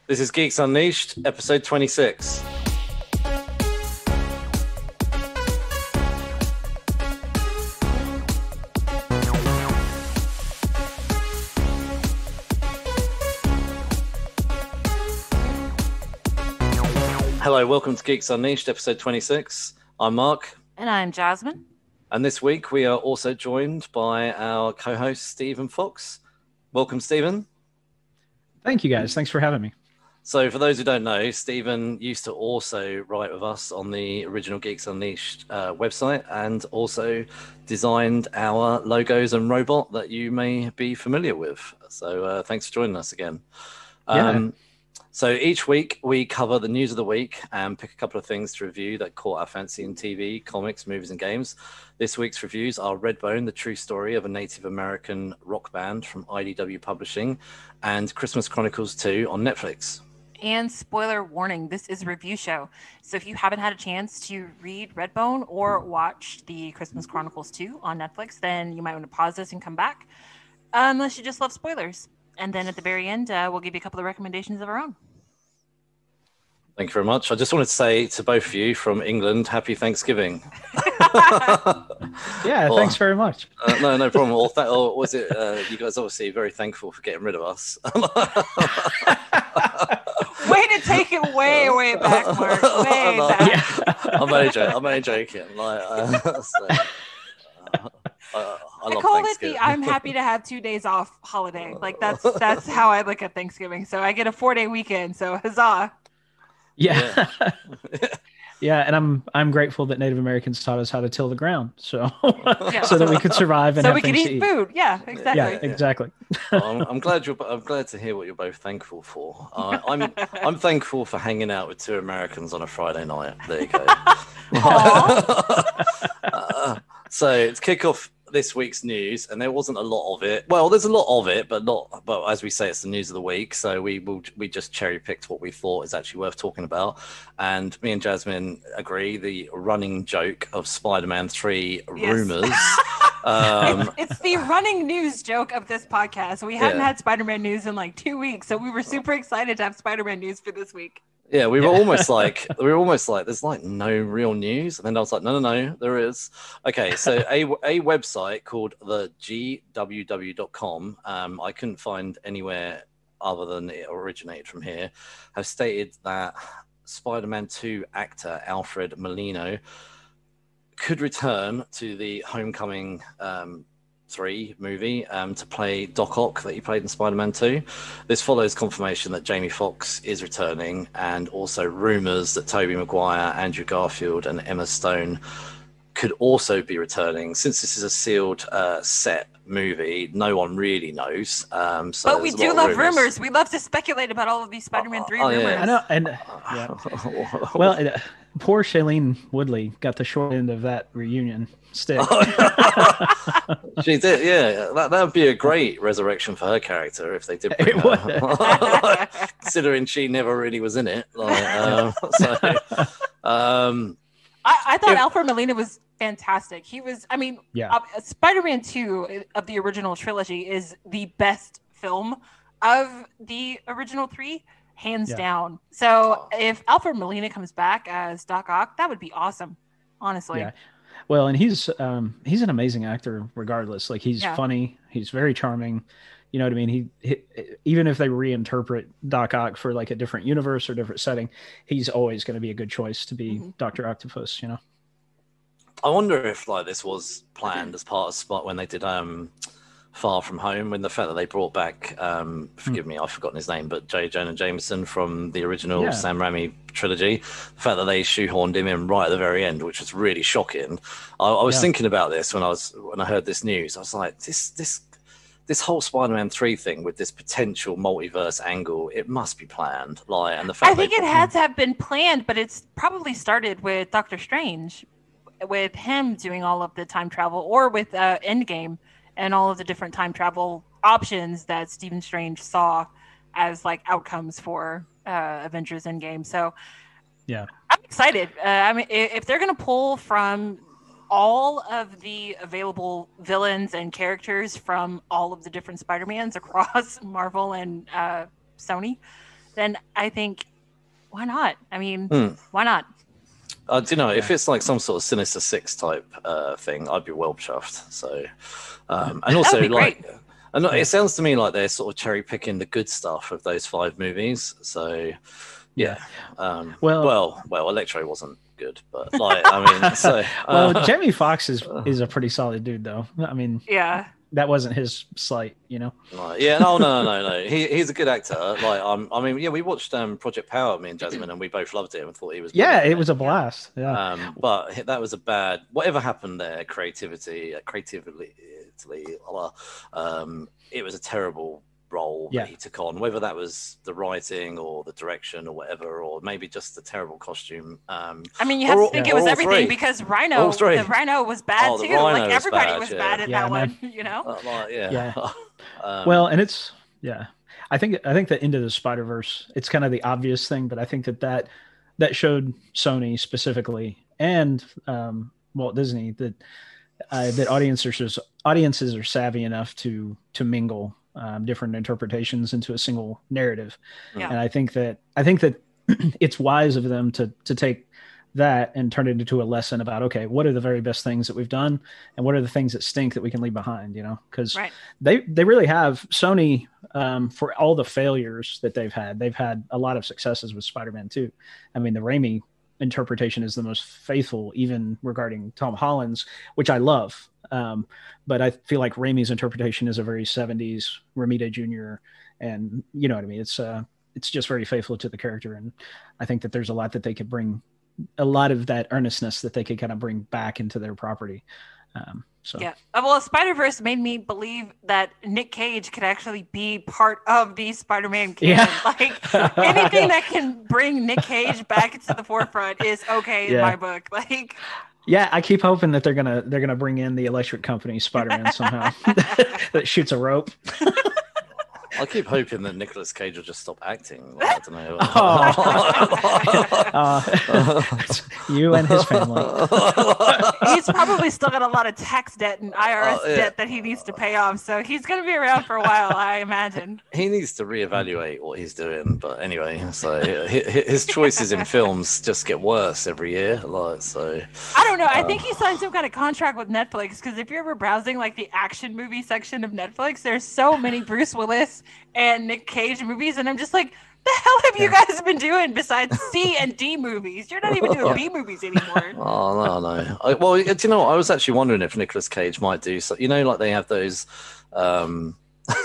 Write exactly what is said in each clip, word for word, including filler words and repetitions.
This is Geeks Unleashed, episode twenty-six. Hello, welcome to Geeks Unleashed, episode twenty-six. I'm Mark. And I'm Jasmine. And this week we are also joined by our co-host, Stephen Fox. Welcome, Stephen. Thank you, guys. Thanks for having me. So for those who don't know, Stephen used to also write with us on the original Geeks Unleashed uh, website and also designed our logos and robot that you may be familiar with. So uh, thanks for joining us again. Um, yeah. So each week we cover the news of the week and pick a couple of things to review that caught our fancy in T V, comics, movies and games. This week's reviews are Redbone, the true story of a Native American rock band from I D W Publishing, and Christmas Chronicles two on Netflix. And spoiler warning, this is a review show. So if you haven't had a chance to read Redbone or watch the Christmas Chronicles two on Netflix, then you might want to pause this and come back. Uh, unless you just love spoilers. And then at the very end, uh, we'll give you a couple of recommendations of our own. Thank you very much. I just wanted to say to both of you from England, happy Thanksgiving. Yeah, or, thanks very much. Uh, no, no problem. Or, th- or was it, uh, you guys obviously very thankful for getting rid of us. Way to take it way, way back, Mark. Way no, back. Yeah. I'm only joking. I'm only joking. Like, uh, so, uh, I, I, I call it the I'm happy to have two days off holiday. Like that's that's how I look at Thanksgiving. So I get a four day weekend. So huzzah. Yeah. Yeah. Yeah, and I'm I'm grateful that Native Americans taught us how to till the ground, so yeah. so that we could survive and so have we could things eat to food. Yeah, exactly. Yeah, exactly. Well, I'm, I'm glad you're. I'm glad to hear what you're both thankful for. Uh, I'm I'm thankful for hanging out with two Americans on a Friday night. There you go. uh, so to kick off this week's news, and there wasn't a lot of it. Well, there's a lot of it, but not. But as we say, it's the news of the week, so we will we just cherry picked what we thought is actually worth talking about. And me and Jasmine agree. The running joke of Spider-Man three yes. rumors. um, it's, it's the running news joke of this podcast. We hadn't yeah. had Spider-Man news in like two weeks, so we were super excited to have Spider-Man news for this week. Yeah, we were yeah. almost like we were almost like there's like no real news, and then I was like, no, no, no, there is. Okay, so a a website called the G W W dot com. Um, I couldn't find anywhere other than it originated from here. Have stated that Spider-Man two actor Alfred Molina could return to the Homecoming Um, three movie um, to play Doc Ock that he played in Spider-Man two. This follows confirmation that Jamie Foxx is returning and also rumours that Tobey Maguire, Andrew Garfield and Emma Stone could also be returning. Since this is a sealed uh, set movie, no one really knows. Um, so but we do love rumors. rumors. We love to speculate about all of these Spider-Man three oh, rumors. Yeah. I know. And yeah. Well, uh, poor Shailene Woodley got the short end of that reunion stick. She did, yeah. That that would be a great resurrection for her character if they did bring her. Considering she never really was in it. Like, um, so, um, I, I thought if, Alfred Molina was fantastic. He was, I mean, yeah. uh, Spider-Man two of the original trilogy is the best film of the original three, hands yeah. down. So if Alfred Molina comes back as Doc Ock, that would be awesome, honestly. Yeah. Well, and he's um, he's an amazing actor regardless. Like he's yeah. funny. He's very charming. You know what I mean? He, he even if they reinterpret Doc Ock for like a different universe or different setting, he's always going to be a good choice to be mm-hmm. Doctor Octopus, you know? I wonder if like this was planned as part of Spot when they did um, Far From Home, when the fact that they brought back, um, forgive mm. me, I've forgotten his name, but J. Jonah Jameson from the original yeah. Sam Raimi trilogy, the fact that they shoehorned him in right at the very end, which was really shocking. I, I was yeah. thinking about this when I was when I heard this news. I was like, this this this whole Spider-Man three thing with this potential multiverse angle, it must be planned. Like, and the fact I think it had to have been planned, but it's probably started with Doctor Strange, with him doing all of the time travel, or with uh, Endgame and all of the different time travel options that Stephen Strange saw as like outcomes for uh, Avengers Endgame. So yeah, I'm excited. Uh, I mean, if they're going to pull from all of the available villains and characters from all of the different Spider-Mans across Marvel and uh, Sony, then I think, why not? I mean, Hmm. why not? Uh, do you know, yeah. if it's like some sort of Sinister Six type uh, thing, I'd be well chuffed. So, um, and also like, great. and yeah. it sounds to me like they're sort of cherry picking the good stuff of those five movies. So, yeah. Um, well, well, well, Electro wasn't good, but like, I mean, so uh, well, Jamie Foxx is is a pretty solid dude, though. I mean, yeah. That wasn't his slight, you know. Right. Yeah, no, no, no, no, no. He he's a good actor. Like, um, I mean, yeah, we watched um Project Power, me and Jasmine, and we both loved it and thought he was. Yeah, it was a blast. Yeah. Um, but that was a bad. Whatever happened there, creativity, creatively, um, it was a terrible role yeah. that he took on, whether that was the writing or the direction or whatever, or maybe just the terrible costume. Um, I mean, you have or, to think yeah. it was everything three. because Rhino, the Rhino was bad oh, too. Rhino like everybody was bad, was yeah. bad at yeah, that man. one, you know. Uh, like, yeah. yeah. um, well, and it's yeah. I think I think the Into the Spider-Verse, it's kind of the obvious thing, but I think that that that showed Sony specifically and um, Walt Disney that uh, that audiences audiences are savvy enough to to mingle Um, different interpretations into a single narrative. Yeah. And I think that I think that it's wise of them to to take that and turn it into a lesson about, okay, what are the very best things that we've done and what are the things that stink that we can leave behind, you know, because right. they they really have Sony um, for all the failures that they've had. They've had a lot of successes with Spider-Man too. I mean, the Raimi interpretation is the most faithful, even regarding Tom Holland's, which I love. Um, but I feel like Raimi's interpretation is a very seventies Ramita Junior And you know what I mean? It's, uh, it's just very faithful to the character. And I think that there's a lot that they could bring, a lot of that earnestness that they could kind of bring back into their property. Um, so yeah. Well, Spider-Verse made me believe that Nick Cage could actually be part of the Spider-Man canon. Yeah. Like anything that can bring Nick Cage back into the forefront is okay yeah. in my book. Like, yeah, I keep hoping that they're gonna they're gonna bring in the Electric Company Spider-Man somehow that shoots a rope. I keep hoping that Nicolas Cage will just stop acting. Like, I don't know. Oh. uh, you and his family. He's probably still got a lot of tax debt and I R S uh, yeah. debt that he needs to pay off. So he's going to be around for a while, I imagine. He needs to reevaluate what he's doing. But anyway, so his choices in films just get worse every year. Like, so I don't know. I think he signed some kind of contract with Netflix because if you're ever browsing like the action movie section of Netflix, there's so many Bruce Willis and Nick Cage movies, and I'm just like, the hell have you guys been doing besides C and D movies? You're not even doing B movies anymore. Oh no, no. I, well, do you know what? I was actually wondering if Nicolas Cage might do so. You know, like they have those, um,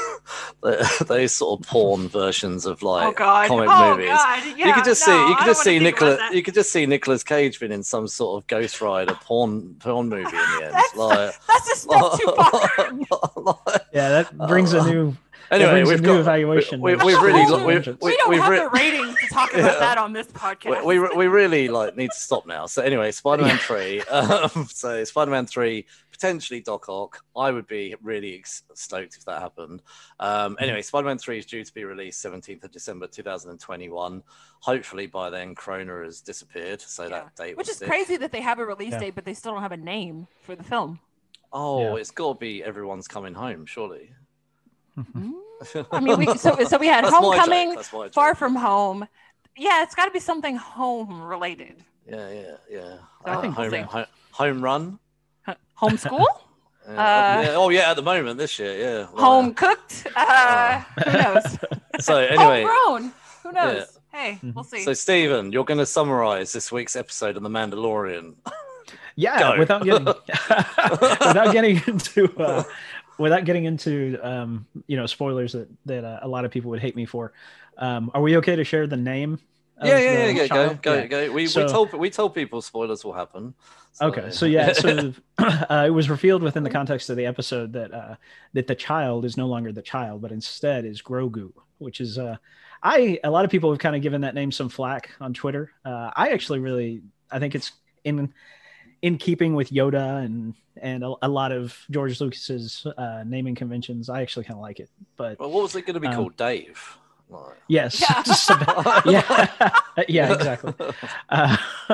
those sort of porn versions of like oh, God. comic oh, movies. God. Yeah, you could just no, see, you could just see Nicolas, you could just see Nicolas Cage being in some sort of Ghost Rider porn porn movie in the end. that's, like, that's a step too far. Like, yeah, that brings a new. Anyway, we've a got new evaluation. We, we, we've really, we, we, we don't we've have re- the ratings to talk about yeah. that on this podcast. We, we we really like need to stop now. So anyway, Spider-Man three. Um, so Spider-Man three, potentially Doc Ock. I would be really ex- stoked if that happened. Um, anyway, Spider-Man three is due to be released seventeenth of December two thousand twenty-one. Hopefully by then Corona has disappeared, so yeah. that date. Which is stick. crazy that they have a release yeah. date, but they still don't have a name for the film. Oh, yeah. it's got to be Everyone's Coming Home, surely. Mm-hmm. I mean, we, so so we had That's Homecoming, Far joke. From Home. Yeah, it's got to be something home related. Yeah, yeah, yeah. So, uh, home, home, home run. Homeschool? Yeah. Uh, yeah. Oh yeah, at the moment this year, yeah. Like, home cooked? Uh, uh, who knows? So anyway, homegrown. Who knows? Yeah. Hey, we'll see. So Stephen, you're going to summarize this week's episode of The Mandalorian. Yeah, Go. without getting without getting into uh, without getting into um, you know spoilers that that uh, a lot of people would hate me for. Um, are we okay to share the name? Yeah, yeah, yeah, go, go, yeah. go. We so, we told we told people spoilers will happen. So. Okay, so yeah, so uh, it was revealed within the context of the episode that uh, that the child is no longer the child, but instead is Grogu, which is uh, I a lot of people have kind of given that name some flack on Twitter. Uh, I actually really I think it's in in keeping with Yoda and and a, a lot of George Lucas's uh, naming conventions. I actually kind of like it. But well, what was it going to be um, called, Dave? Like... Yes. Yeah. yeah. yeah, exactly. Uh,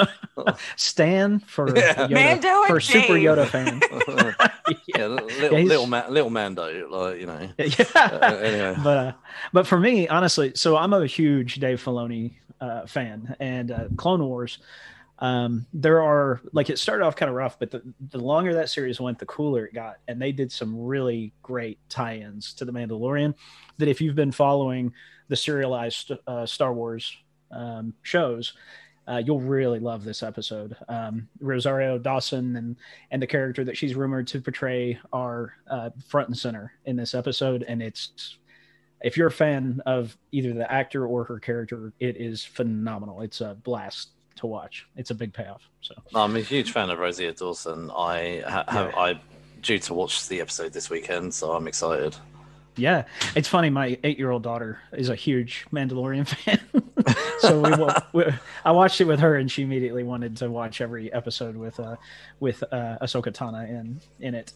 Stan for yeah. Yoda, Mando for and Super Dave. Yoda fan. yeah, yeah, little yeah, little, Ma- little Mando, like you know. Yeah. Uh, anyway, but uh, but for me, honestly, so I'm a huge Dave Filoni uh, fan, and uh, Clone Wars. Um, there are like it started off kind of rough, but the, the longer that series went, the cooler it got, and they did some really great tie-ins to the Mandalorian. That if you've been following the serialized uh, Star Wars um, shows, uh, you'll really love this episode. Um, Rosario Dawson and and the character that she's rumored to portray are uh, front and center in this episode, and it's if you're a fan of either the actor or her character, it is phenomenal. It's a blast to watch. It's a big payoff. So I'm a huge fan of Rosie Dawson. I ha- have yeah. I due to watch the episode this weekend, so I'm excited. Yeah, it's funny. My eight-year-old daughter is a huge Mandalorian fan, so we, we I watched it with her, and she immediately wanted to watch every episode with uh with uh, Ahsoka Tano in in it.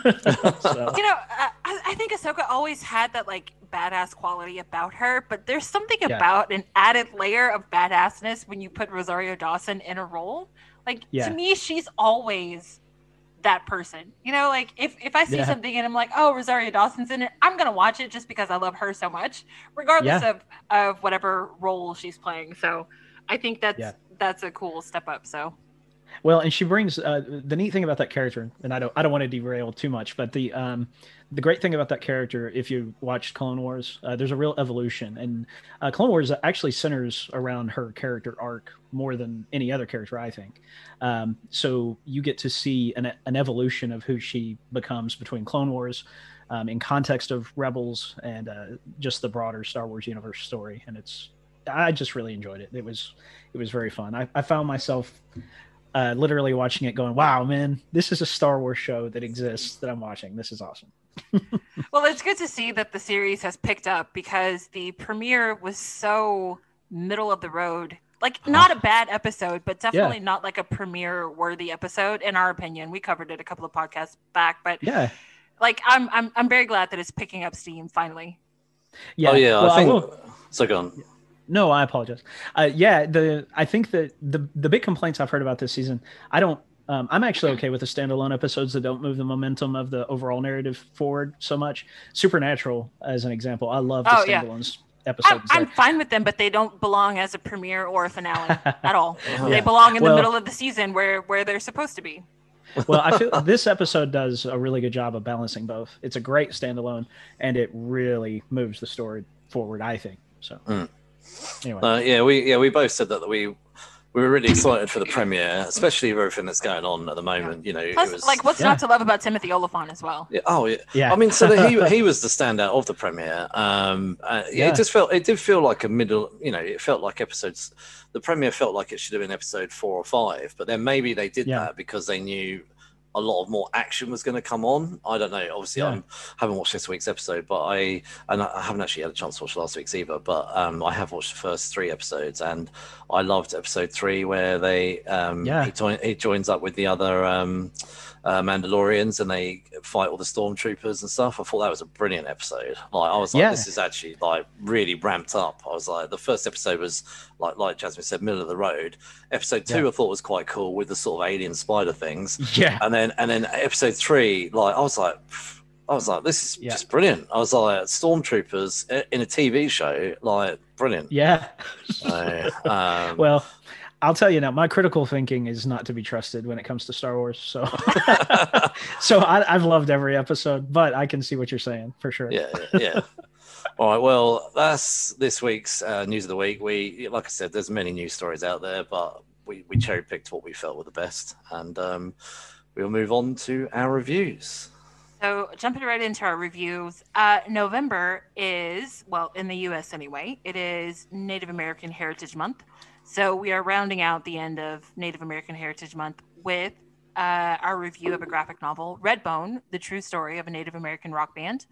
so. You know, I, I think Ahsoka always had that like badass quality about her, but there's something yeah. about an added layer of badassness when you put Rosario Dawson in a role. Like yeah. to me, she's always that person, you know, like if, if I see yeah. something and I'm like, oh, Rosario Dawson's in it, I'm going to watch it just because I love her so much, regardless yeah. of, of whatever role she's playing. So I think that's, yeah. that's a cool step up. So. Well, and she brings uh, the neat thing about that character, and I don't, I don't want to derail too much, but the, um, the great thing about that character, if you watched Clone Wars, uh, there's a real evolution, and uh, Clone Wars actually centers around her character arc more than any other character, I think. Um, so you get to see an, an evolution of who she becomes between Clone Wars, um, in context of Rebels, and uh, just the broader Star Wars universe story. And it's, I just really enjoyed it. It was, it was very fun. I, I found myself. Uh, literally watching it going, wow, man, this is a Star Wars show that exists that I'm watching. This is awesome. Well, it's good to see that the series has picked up because the premiere was so middle of the road. Like, not a bad episode, but definitely yeah. not like a premiere worthy episode, in our opinion. We covered it a couple of podcasts back, but yeah, like I'm I'm I'm very glad that it's picking up steam finally. Yeah. Oh yeah, well, I think I will... so go on. No, I apologize. Uh, yeah, the I think that the the big complaints I've heard about this season, I don't. Um, I'm actually okay with the standalone episodes that don't move the momentum of the overall narrative forward so much. Supernatural, as an example, I love the oh, standalones yeah. episodes. I'm, I'm fine with them, but they don't belong as a premiere or a finale at all. yeah. They belong in well, the middle of the season where where they're supposed to be. Well, I feel this episode does a really good job of balancing both. It's a great standalone, and it really moves the story forward, I think. So. Mm. Anyway. Uh, yeah, we yeah we both said that, that we we were really excited for the premiere, especially with everything that's going on at the moment. You know, Plus, it was, like what's yeah. not to love about Timothy Olyphant as well. Yeah, oh yeah, yeah. I mean, so that he he was the standout of the premiere. Um, uh, yeah, yeah, it just felt it did feel like a middle. You know, it felt like episodes. The premiere felt like it should have been episode four or five, but then maybe they did yeah. that because they knew a lot of more action was going to come on. I don't know. Obviously, yeah. I haven't watched this week's episode, but I and I haven't actually had a chance to watch last week's either. But um, I have watched the first three episodes, and I loved episode three where they um, yeah. he, join, he joins up with the other um, uh, Mandalorians and they fight all the stormtroopers and stuff. I thought that was a brilliant episode. Like I was like, yeah. this is actually like really ramped up. I was like, the first episode was like like Jasmine said, middle of the road. Episode two, yeah. I thought was quite cool with the sort of alien spider things. Yeah, and then and then episode three, like I was like, I was like, this is yeah. just brilliant. I was like, stormtroopers in a T V show, like brilliant. Yeah. So, um, well, I'll tell you now, my critical thinking is not to be trusted when it comes to Star Wars. So, so I, I've loved every episode, but I can see what you're saying for sure. Yeah, yeah. All right. Well, that's this week's uh, news of the week. We, like I said, there's many news stories out there, but we, we cherry picked what we felt were the best, and um, we'll move on to our reviews. So jumping right into our reviews, uh, November is, well, in the U S anyway, it is Native American Heritage Month. So we are rounding out the end of Native American Heritage Month with uh, our review of a graphic novel, Redbone, the true story of a Native American rock band.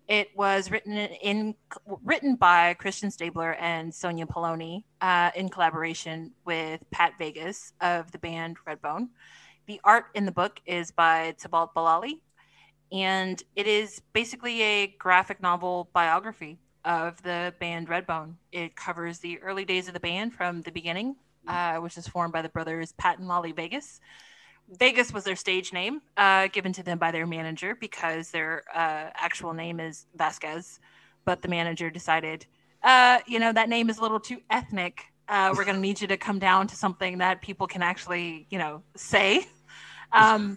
It was written in written by Christian Stabler and Sonia Poloni uh, in collaboration with Pat Vegas of the band Redbone. The art in the book is by Tibalt Balali, and it is basically a graphic novel biography of the band Redbone. It covers the early days of the band from the beginning, uh, which is formed by the brothers Pat and Lolly Vegas. Vegas was their stage name, uh, given to them by their manager because their uh, actual name is Vasquez. But the manager decided, uh, you know, that name is a little too ethnic. Uh, we're going to need you to come down to something that people can actually, you know, say. Um,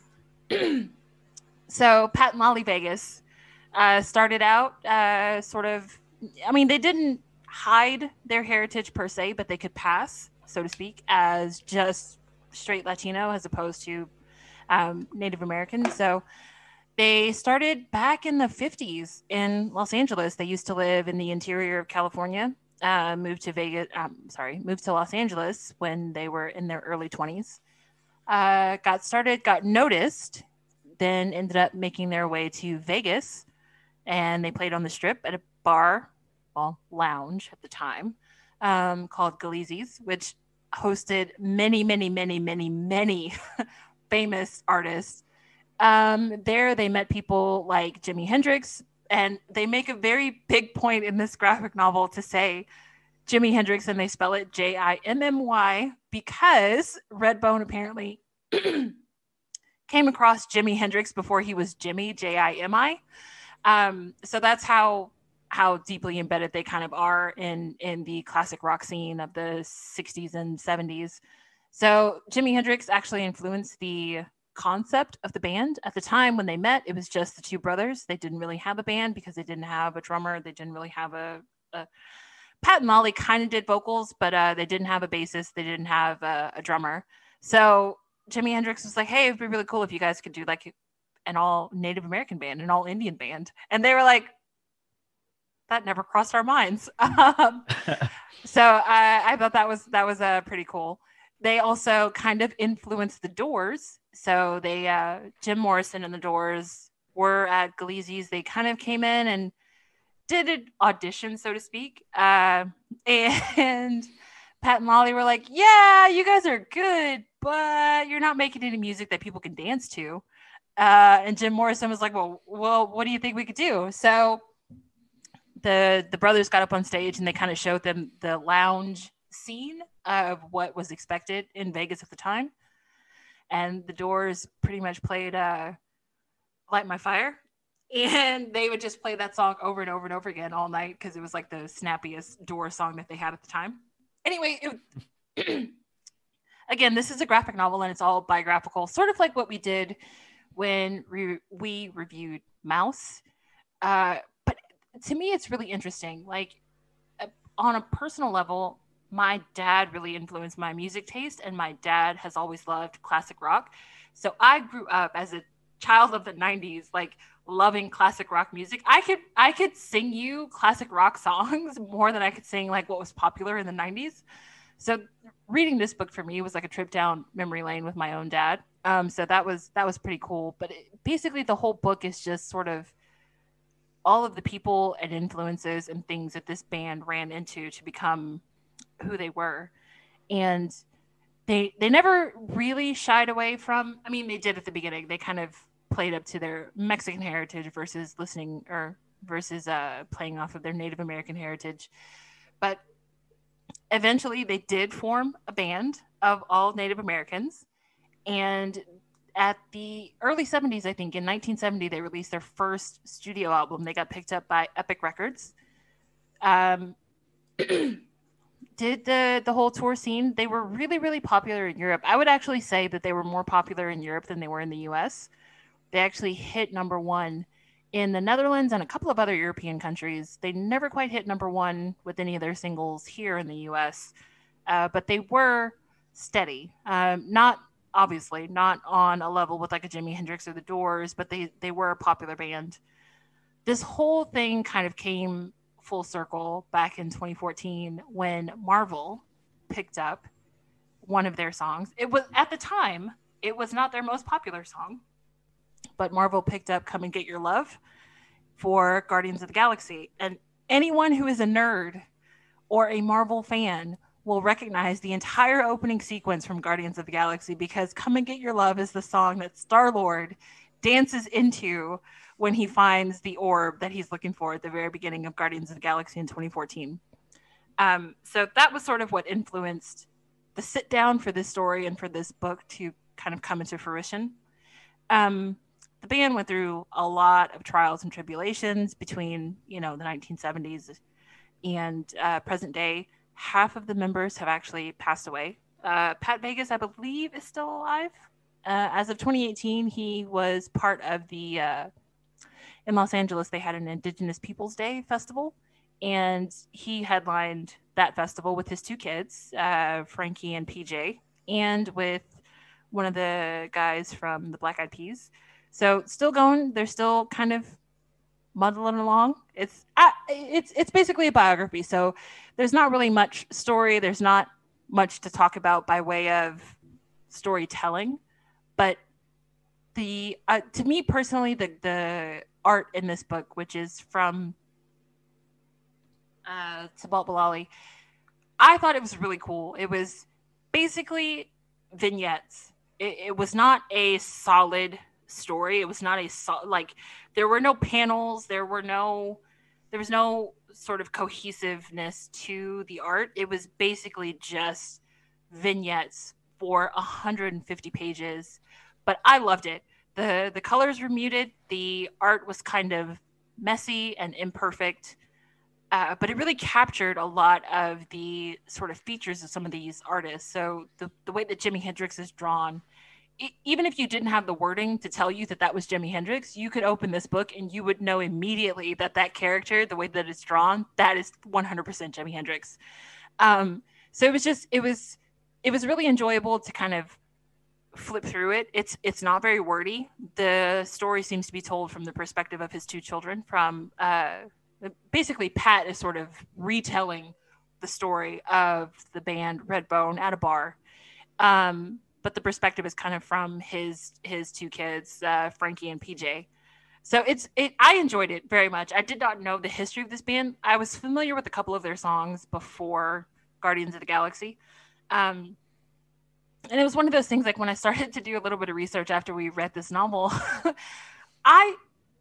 so Pat and Lolly Vegas uh, started out uh, sort of, I mean, they didn't hide their heritage per se, but they could pass, so to speak, as just straight Latino as opposed to um, Native American. So they started back in the fifties in Los Angeles. They used to live in the interior of California, uh, moved to Vegas, um, sorry, moved to Los Angeles when they were in their early twenties. Uh, got started, got noticed, then ended up making their way to Vegas, and they played on the Strip at a bar, well, lounge at the time, um, called Galeazzi's, which hosted many, many, many, many, many famous artists. Um, there they met people like Jimi Hendrix, and they make a very big point in this graphic novel to say Jimi Hendrix, and they spell it J I M M Y, because Redbone apparently came across Jimi Hendrix before he was Jimmy, J I M I. Um, so that's how how deeply embedded they kind of are in in the classic rock scene of the sixties and seventies. So Jimi Hendrix actually influenced the concept of the band. At the time when they met, it was just the two brothers. They didn't really have a band because they didn't have a drummer. They didn't really have a, a... Pat and Lolly kind of did vocals, but uh, they didn't have a bassist. They didn't have a, a drummer. So Jimi Hendrix was like, hey, it'd be really cool if you guys could do like an all Native American band, an all Indian band. And they were like, that never crossed our minds. um, so I, I thought that was that was uh, pretty cool. They also kind of influenced the Doors. So they, uh, Jim Morrison and the Doors were at Galeazzi's. They kind of came in and did an audition, so to speak. Uh, and Pat and Lolly were like, yeah, you guys are good, but you're not making any music that people can dance to. Uh, and Jim Morrison was like, well, well, what do you think we could do? So the the brothers got up on stage and they kind of showed them the lounge scene of what was expected in Vegas at the time. And the Doors pretty much played uh, Light My Fire. And they would just play that song over and over and over again all night because it was like the snappiest Doors song that they had at the time. Anyway, it, again, this is a graphic novel and it's all biographical, sort of like what we did when re- we reviewed Mouse. Uh, but to me, it's really interesting. Like, uh, on a personal level, my dad really influenced my music taste, and my dad has always loved classic rock. So I grew up as a child of the nineties, like loving classic rock music. I could I could sing you classic rock songs more than I could sing like what was popular in the nineties. So reading this book for me was like a trip down memory lane with my own dad. Um, so that was that was pretty cool. But it, basically, the whole book is just sort of all of the people and influences and things that this band ran into to become who they were. And they they never really shied away from, I mean, they did at the beginning. They kind of played up to their Mexican heritage versus listening or versus uh, playing off of their Native American heritage. But eventually they did form a band of all Native Americans. And at the early seventies, I think in nineteen seventy, they released their first studio album. They got picked up by Epic Records. Um, did the the whole tour scene. They were really, really popular in Europe. I would actually say that they were more popular in Europe than they were in the U S. They actually hit number one in the Netherlands and a couple of other European countries. They never quite hit number one with any of their singles here in the U S, uh, but they were steady. Um, not obviously not on a level with like a Jimi Hendrix or the Doors, but they they were a popular band. This whole thing kind of came full circle back in twenty fourteen when Marvel picked up one of their songs. It was, at the time, it was not their most popular song, but Marvel picked up Come and Get Your Love. for Guardians of the Galaxy. And anyone who is a nerd or a Marvel fan will recognize the entire opening sequence from Guardians of the Galaxy, because Come and Get Your Love is the song that Star-Lord dances into when he finds the orb that he's looking for at the very beginning of Guardians of the Galaxy in twenty fourteen. Um, so that was sort of what influenced the sit down for this story and for this book to kind of come into fruition. Um, the band went through a lot of trials and tribulations between, you know, the nineteen seventies and uh, present day. Half of the members have actually passed away. Uh, Pat Vegas, I believe, is still alive. Uh, as of twenty eighteen, he was part of the, uh, in Los Angeles, they had an Indigenous Peoples Day festival, and he headlined that festival with his two kids, uh, Frankie and P J, and with one of the guys from the Black Eyed Peas. So still going. They're still kind of muddling along. It's uh, it's it's basically a biography. So there's not really much story. There's not much to talk about by way of storytelling. But the uh, to me personally, the the art in this book, which is from uh, Sabal Bilali, I thought it was really cool. It was basically vignettes. It, it was not a solid story. It was not a so- like there were no panels. There were no there was no sort of cohesiveness to the art. It was basically just vignettes for one hundred fifty pages. But I loved it. The the colors were muted. The art was kind of messy and imperfect. Uh, but it really captured a lot of the sort of features of some of these artists. So the, the way that Jimi Hendrix is drawn, e- even if you didn't have the wording to tell you that that was Jimi Hendrix, you could open this book and you would know immediately that that character, the way that it's drawn, that is one hundred percent Jimi Hendrix. Um, so it was just, it was, it was really enjoyable to kind of flip through it. It's, it's not very wordy. The story seems to be told from the perspective of his two children, from, uh, basically Pat is sort of retelling the story of the band Redbone at a bar. Um, but the perspective is kind of from his, his two kids, uh, Frankie and P J. So it's, it, I enjoyed it very much. I did not know the history of this band. I was familiar with a couple of their songs before Guardians of the Galaxy. Um, and it was one of those things, like when I started to do a little bit of research after we read this novel, I,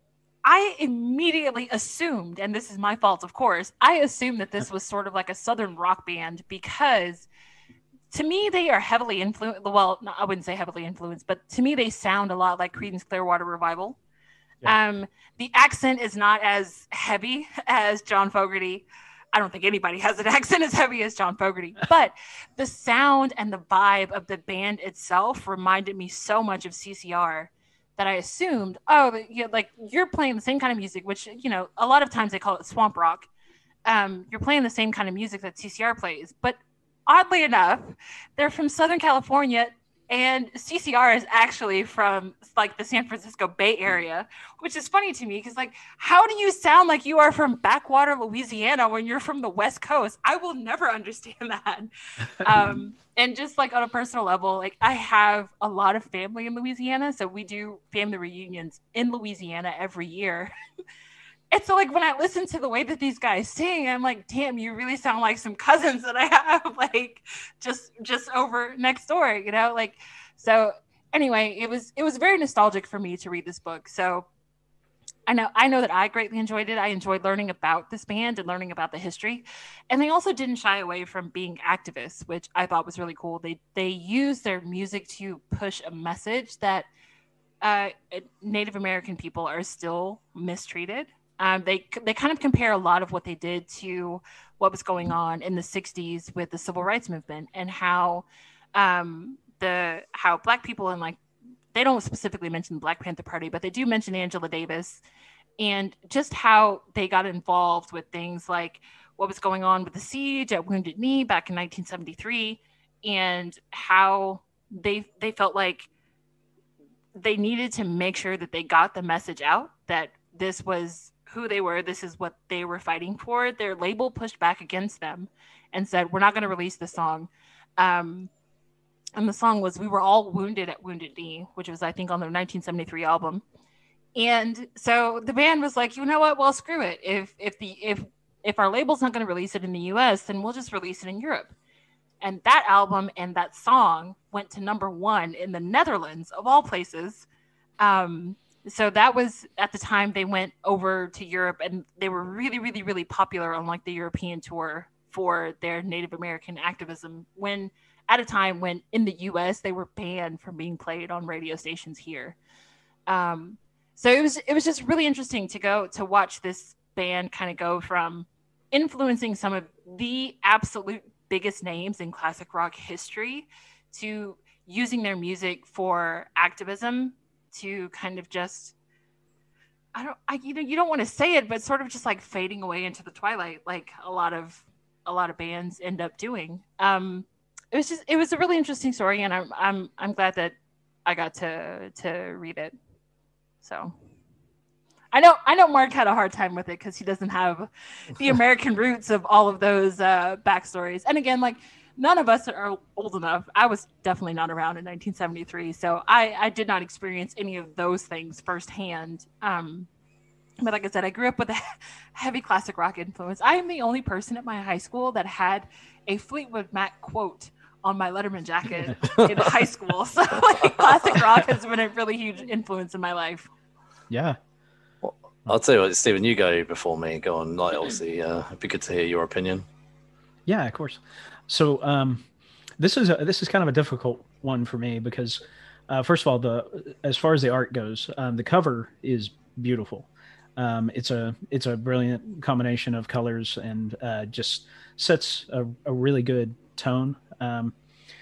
I immediately assumed, and this is my fault, of course, I assumed that this was sort of like a Southern rock band, because to me, they are heavily influenced. Well, no, I wouldn't say heavily influenced, but to me, they sound a lot like Creedence Clearwater Revival. Yeah. Um, the accent is not as heavy as John Fogerty. I don't think anybody has an accent as heavy as John Fogerty, but the sound and the vibe of the band itself reminded me so much of C C R that I assumed, oh, you know, like you're playing the same kind of music, which, you know, a lot of times they call it swamp rock. Um, you're playing the same kind of music that C C R plays. But oddly enough, they're from Southern California, and C C R is actually from like the San Francisco Bay Area, which is funny to me because, like, how do you sound like you are from backwater Louisiana when you're from the West Coast? I will never understand that. Um, and just like on a personal level, like I have a lot of family in Louisiana, so we do family reunions in Louisiana every year. And so, like, when I listen to the way that these guys sing, I'm like, damn, you really sound like some cousins that I have, like, just just over next door, you know? Like, so anyway, it was it was very nostalgic for me to read this book. So I know I know that I greatly enjoyed it. I enjoyed learning about this band and learning about the history. And they also didn't shy away from being activists, which I thought was really cool. They they used their music to push a message that uh, Native American people are still mistreated. Um, they they kind of compare a lot of what they did to what was going on in the sixties with the civil rights movement, and how um, the how Black people, and like they don't specifically mention the Black Panther Party, but they do mention Angela Davis, and just how they got involved with things like what was going on with the siege at Wounded Knee back in nineteen seventy-three, and how they they felt like they needed to make sure that they got the message out that this was who they were, this is what they were fighting for. Their label pushed back against them and said, we're not going to release the song. Um, and the song was We Were All Wounded at Wounded Knee, which was, I think, on their nineteen seventy-three album. And so the band was like, you know what? Well, screw it. If if the if if our label's not going to release it in the U S, then we'll just release it in Europe. And that album and that song went to number one in the Netherlands, of all places. Um, so that was at the time they went over to Europe, and they were really, really, really popular on like the European tour for their Native American activism, when at a time when in the U S they were banned from being played on radio stations here. Um, so it was it was just really interesting to go to watch this band kind of go from influencing some of the absolute biggest names in classic rock history to using their music for activism, to kind of just, I don't, I, you know, you don't want to say it, but sort of just like fading away into the twilight, like a lot of, a lot of bands end up doing. Um, it was just, it was a really interesting story, and I'm, I'm, I'm glad that I got to, to read it. So I know, I know Mark had a hard time with it because he doesn't have the American roots of all of those uh, backstories. And again, like, none of us are old enough. I was definitely not around in nineteen seventy-three, so I, I did not experience any of those things firsthand. Um, but like I said, I grew up with a heavy classic rock influence. I am the only person at my high school that had a Fleetwood Mac quote on my Letterman jacket in high school. So like, classic rock has been a really huge influence in my life. Yeah. Well, I'll tell you what, Stephen, you go before me. Go on. Like, obviously, uh, it'd be good to hear your opinion. Yeah, of course. So um, this is a, this is kind of a difficult one for me because, uh, first of all, the as far as the art goes, um, the cover is beautiful. Um, it's a it's a brilliant combination of colors and uh, just sets a, a really good tone. Um,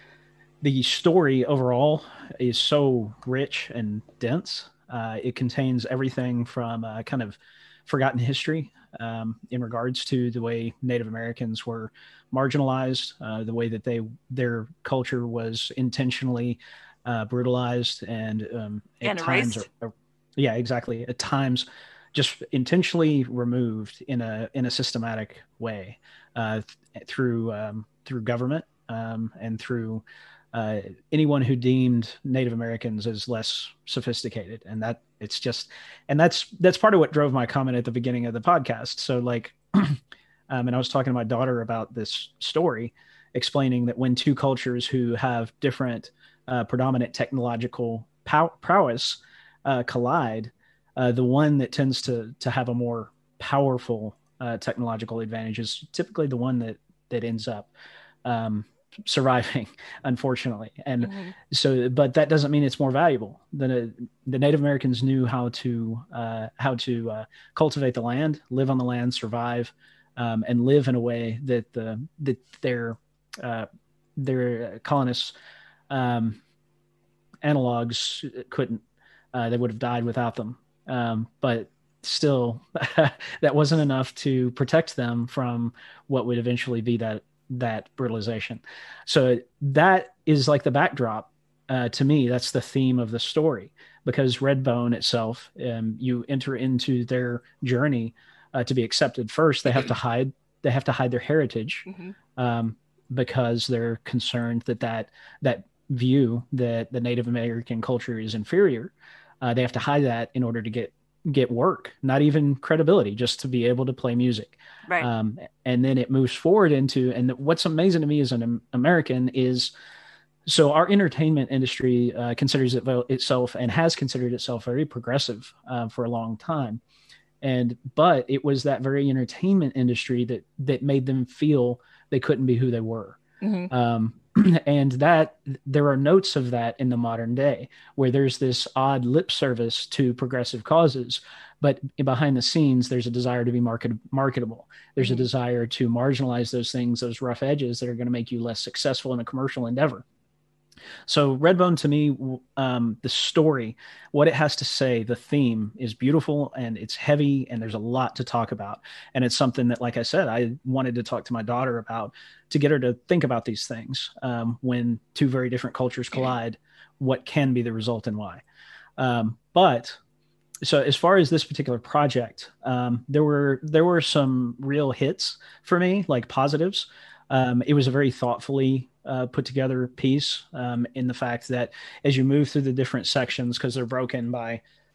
the story overall is so rich and dense. Uh, it contains everything from uh, kind of forgotten history um, in regards to the way Native Americans were marginalized, uh, the way that they their culture was intentionally uh, brutalized and um, at and times, or, or, yeah, exactly, at times just intentionally removed in a in a systematic way uh, th- through um, through government um, and through uh, anyone who deemed Native Americans as less sophisticated. And that it's just, and that's, that's part of what drove my comment at the beginning of the podcast. So like, um, and I was talking to my daughter about this story, explaining that when two cultures who have different uh, predominant technological pow- prowess uh, collide, uh, the one that tends to, to have a more powerful uh, technological advantage is typically the one that, that ends up um, surviving, unfortunately. And mm-hmm. so, but that doesn't mean it's more valuable. The, the Native Americans knew how to, uh, how to uh, cultivate the land, live on the land, survive, um, and live in a way that the, that their, uh, their colonists, um, analogs couldn't, uh, they would have died without them. Um, but still that wasn't enough to protect them from what would eventually be that, that brutalization. So that is like the backdrop uh, to me. That's the theme of the story, because Redbone itself, um, you enter into their journey uh, to be accepted. First, they have to hide, they have to hide their heritage mm-hmm. um, because they're concerned that, that, that view that the Native American culture is inferior. Uh, they have to hide that in order to get, get work, not even credibility, just to be able to play music. Right. Um, and then it moves forward into, and what's amazing to me as an American is, so our entertainment industry uh, considers it, itself and has considered itself very progressive uh, for a long time. And, but it was that very entertainment industry that, that made them feel they couldn't be who they were. Mm-hmm. Um, and that there are notes of that in the modern day, where there's this odd lip service to progressive causes, but behind the scenes, there's a desire to be market, marketable. There's mm-hmm. a desire to marginalize those things, those rough edges that are going to make you less successful in a commercial endeavor. So Redbone, to me, um, the story, what it has to say, the theme is beautiful and it's heavy and there's a lot to talk about. And it's something that, like I said, I wanted to talk to my daughter about, to get her to think about these things. Um, when two very different cultures collide, what can be the result and why? Um, but so as far as this particular project, um, there were, there were some real hits for me, like positives. Um, it was a very thoughtfully uh, put together piece um, in the fact that as you move through the different sections, because they're broken by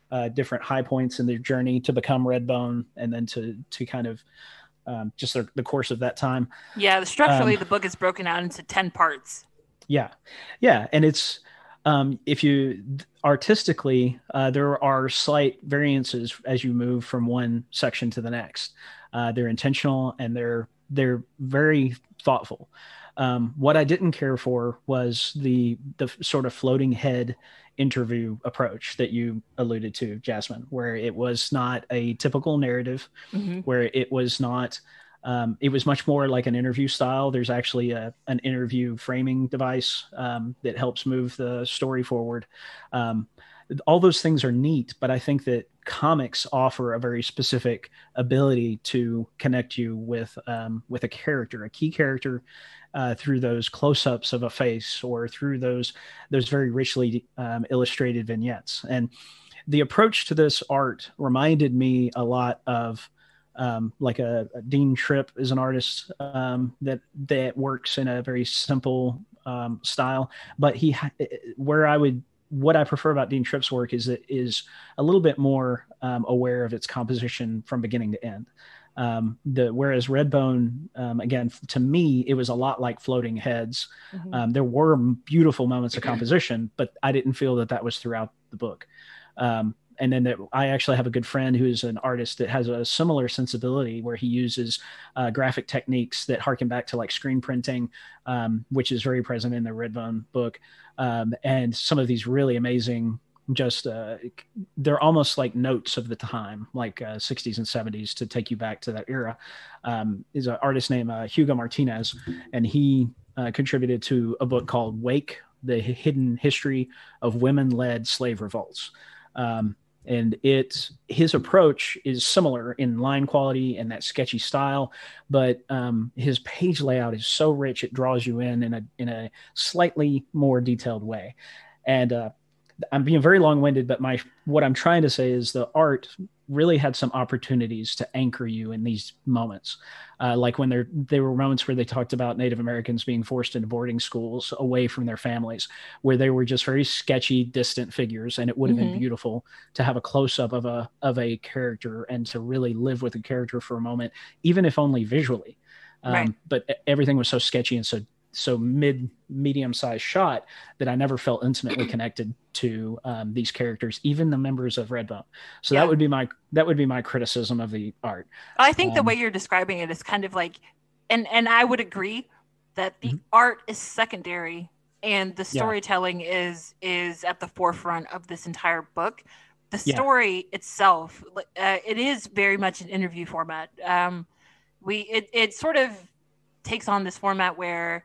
uh, different high points in their journey to become Redbone, and then to to kind of um, just the, the course of that time. Yeah, structurally, um, the book is broken out into ten parts. Yeah, yeah, and it's um, if you artistically, uh, there are slight variances as you move from one section to the next. Uh, they're intentional and they're they're very thoughtful. Um, what I didn't care for was the the sort of floating head interview approach that you alluded to, Jasmine, where it was not a typical narrative, mm-hmm. where it was not. Um, it was much more like an interview style. There's actually a, an interview framing device um, that helps move the story forward. Um, all those things are neat, but I think that comics offer a very specific ability to connect you with um, with a character, a key character, uh, through those close-ups of a face or through those those very richly um, illustrated vignettes. And the approach to this art reminded me a lot of um, like a, a Dean Tripp is an artist um, that that works in a very simple um, style, but he where I would what I prefer about Dean Tripp's work is it is a little bit more um, aware of its composition from beginning to end. Um, the whereas Redbone, um, again, to me, it was a lot like Floating Heads. Mm-hmm. Um, there were beautiful moments of composition, but I didn't feel that that was throughout the book. Um, and then that I actually have a good friend who's an artist that has a similar sensibility where he uses uh, graphic techniques that harken back to like screen printing, um, which is very present in the Redbone book. Um, and some of these really amazing, just uh, they're almost like notes of the time, like uh, sixties and seventies to take you back to that era. Um, is an artist named uh, Hugo Martinez, and he uh, contributed to a book called Wake, the Hidden History of Women-Led Slave Revolts. Um, and it his approach is similar in line quality and that sketchy style, but um, his page layout is so rich it draws you in in a in a slightly more detailed way. And uh, I'm being very long-winded, but my what I'm trying to say is the art really had some opportunities to anchor you in these moments. Uh, like when there there were moments where they talked about Native Americans being forced into boarding schools away from their families, where they were just very sketchy, distant figures, and it would have mm-hmm. been beautiful to have a close-up of a of a character and to really live with a character for a moment, even if only visually. Um, right. But everything was so sketchy and so so mid medium sized shot that I never felt intimately connected to um, these characters, even the members of Redbone. So yeah. that would be my that would be my criticism of the art. I think um, the way you're describing it is kind of like, and and I would agree that the mm-hmm. art is secondary and the storytelling yeah. is is at the forefront of this entire book. The story yeah. itself, uh, it is very much an interview format. Um, we it it sort of takes on this format where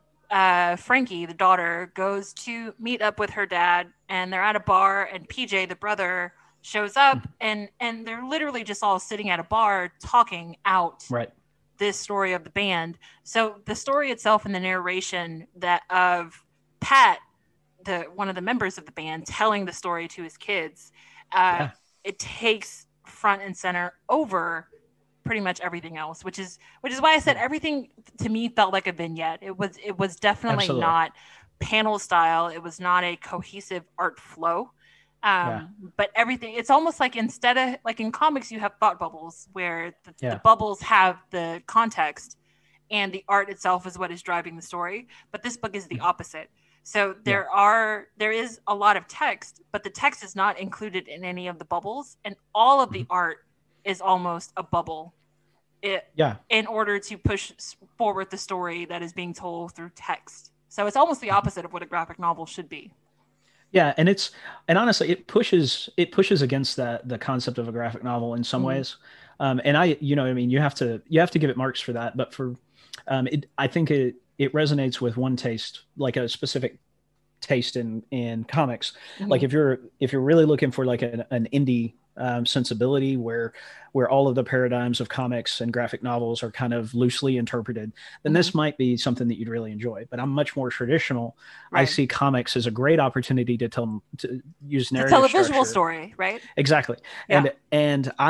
Uh, Frankie, the daughter, goes to meet up with her dad, and they're at a bar, and P J, the brother, shows up, and and they're literally just all sitting at a bar talking out right. this story of the band. So the story itself and the narration that of Pat, the one of the members of the band, telling the story to his kids, uh, yeah. it takes front and center over pretty much everything else, which is which is why I said everything to me felt like a vignette. It was it was definitely Absolutely. Not panel style. It was not a cohesive art flow. Um, yeah. But everything, it's almost like instead of like in comics, you have thought bubbles where the, yeah. the bubbles have the context and the art itself is what is driving the story. But this book is the opposite. So there yeah. are there is a lot of text, but the text is not included in any of the bubbles, and all of the mm-hmm. art is almost a bubble it, yeah. in order to push forward the story that is being told through text. So it's almost the opposite of what a graphic novel should be. Yeah, and it's and honestly, it pushes it pushes against that the concept of a graphic novel in some mm-hmm. ways. Um, and I, you know, I mean, you have to you have to give it marks for that. But for, um, it, I think it it resonates with one taste, like a specific taste in in comics. Mm-hmm. Like if you're if you're really looking for like an, an indie um, sensibility where where all of the paradigms of comics and graphic novels are kind of loosely interpreted, then mm-hmm. this might be something that you'd really enjoy. But I'm much more traditional. Right. I see comics as a great opportunity to tell to use narrative to tell a structure. Visual story, right? Exactly. Yeah. And and I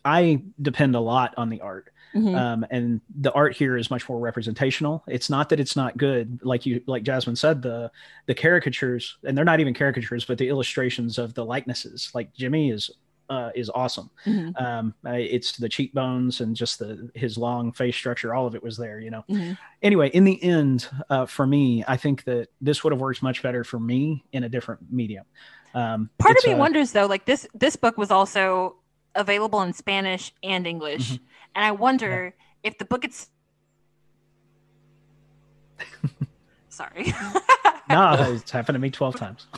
I depend a lot on the art. Mm-hmm. Um, and the art here is much more representational. It's not that it's not good. Like you, like Jasmine said, the, the caricatures, and they're not even caricatures, but the illustrations of the likenesses, like Jimmy is, uh, is awesome. Mm-hmm. Um, it's the cheekbones and just the, his long face structure. All of it was there, you know? Mm-hmm. Anyway, in the end, uh, for me, I think that this would have worked much better for me in a different medium. Um, Part of me uh, wonders though, like this, this book was also available in Spanish and English. Mm-hmm. And I wonder yeah. if the book it's sorry. No, it's happened to me twelve times.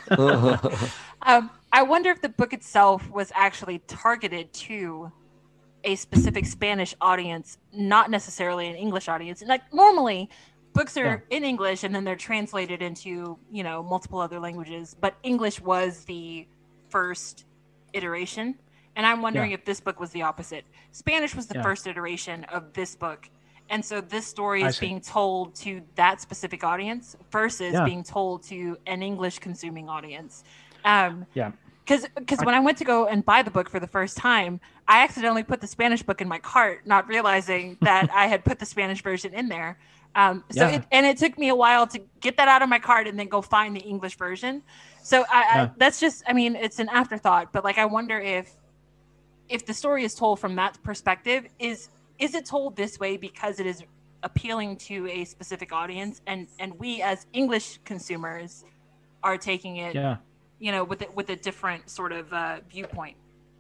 um, I wonder if the book itself was actually targeted to a specific Spanish audience, not necessarily an English audience. Like normally books are yeah. in English and then they're translated into, you know, multiple other languages, but English was the first iteration. And I'm wondering yeah. if this book was the opposite. Spanish was the yeah. first iteration of this book. And so this story is being told to that specific audience versus yeah. being told to an English consuming audience. Um, yeah. Because because when I went to go and buy the book for the first time, I accidentally put the Spanish book in my cart, not realizing that I had put the Spanish version in there. Um, so yeah. it, and it took me a while to get that out of my cart and then go find the English version. So I, yeah. I, that's just, I mean, it's an afterthought. But like, I wonder if if the story is told from that perspective, is is it told this way because it is appealing to a specific audience, and and we as English consumers are taking it, yeah. you know, with it with a different sort of uh, viewpoint.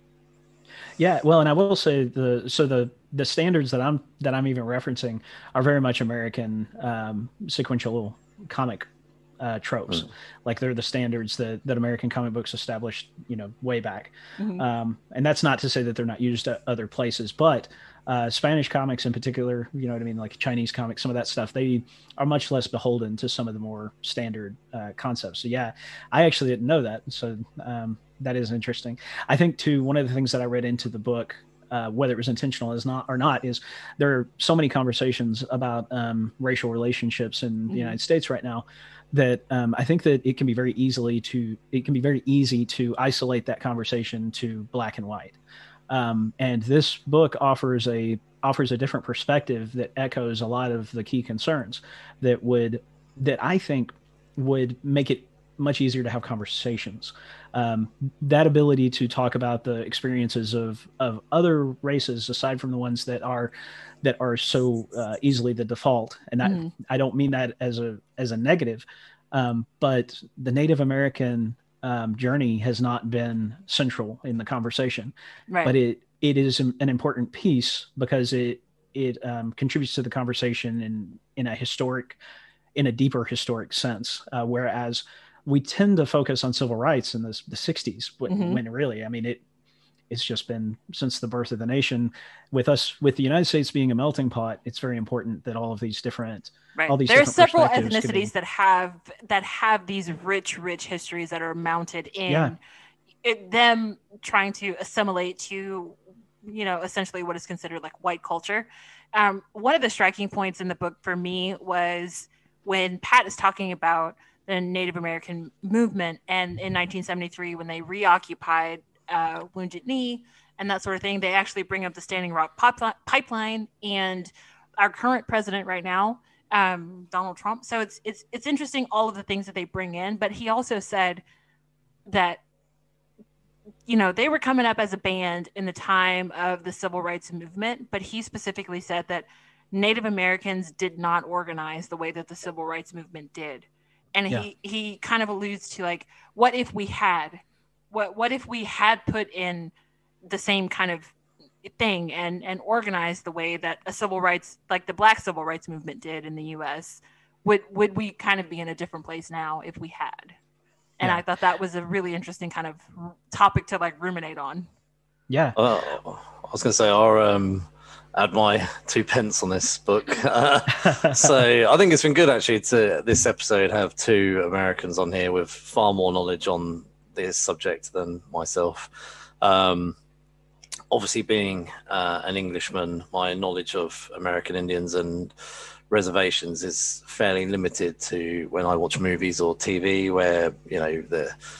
Yeah, well, and I will say the so the the standards that I'm that I'm even referencing are very much American um, sequential comic uh, tropes. Mm. Like they're the standards that, that American comic books established, you know, way back. Mm-hmm. Um, and that's not to say that they're not used at other places, but uh, Spanish comics in particular, you know what I mean? Like Chinese comics, some of that stuff, they are much less beholden to some of the more standard uh, concepts. So yeah, I actually didn't know that. So um, that is interesting. I think too, one of the things that I read into the book, Uh, whether it was intentional is not or not, is there are so many conversations about um, racial relationships in mm-hmm. the United States right now that um, I think that it can be very easily to it can be very easy to isolate that conversation to black and white. Um, and this book offers a offers a different perspective that echoes a lot of the key concerns that would that I think would make it much easier to have conversations. Um, that ability to talk about the experiences of, of other races aside from the ones that are, that are so uh, easily the default. And that, mm. I don't mean that as a, as a negative, um, but the Native American um, journey has not been central in the conversation, right. but it, it is an important piece because it, it um, contributes to the conversation in, in a historic, in a deeper historic sense. Uh, whereas we tend to focus on civil rights in the, the sixties, when, mm-hmm. when really, I mean, it it's just been since the birth of the nation. With us, with the United States being a melting pot, it's very important that all of these different, right. all these there are several ethnicities be... that have that have these rich, rich histories that are mounted in yeah. it, them trying to assimilate to, you know, essentially what is considered like white culture. Um, one of the striking points in the book for me was when Pat is talking about the Native American movement, and in nineteen seventy-three, when they reoccupied uh, Wounded Knee and that sort of thing, they actually bring up the Standing Rock pipeline and our current president right now, um, Donald Trump. So it's it's it's interesting all of the things that they bring in. But he also said that, you know, they were coming up as a band in the time of the civil rights movement, but he specifically said that Native Americans did not organize the way that the civil rights movement did. And yeah. he, he kind of alludes to like, what if we had, what what if we had put in the same kind of thing and, and organized the way that a civil rights, like the Black civil rights movement did in the U S, would would we kind of be in a different place now if we had? And yeah. I thought that was a really interesting kind of topic to like ruminate on. Yeah. Oh, I was going to say, our um. add my two pence on this book. Uh, so I think it's been good actually to this episode have two Americans on here with far more knowledge on this subject than myself. Um, obviously being uh, an Englishman, my knowledge of American Indians and reservations is fairly limited to when I watch movies or T V where, you know, the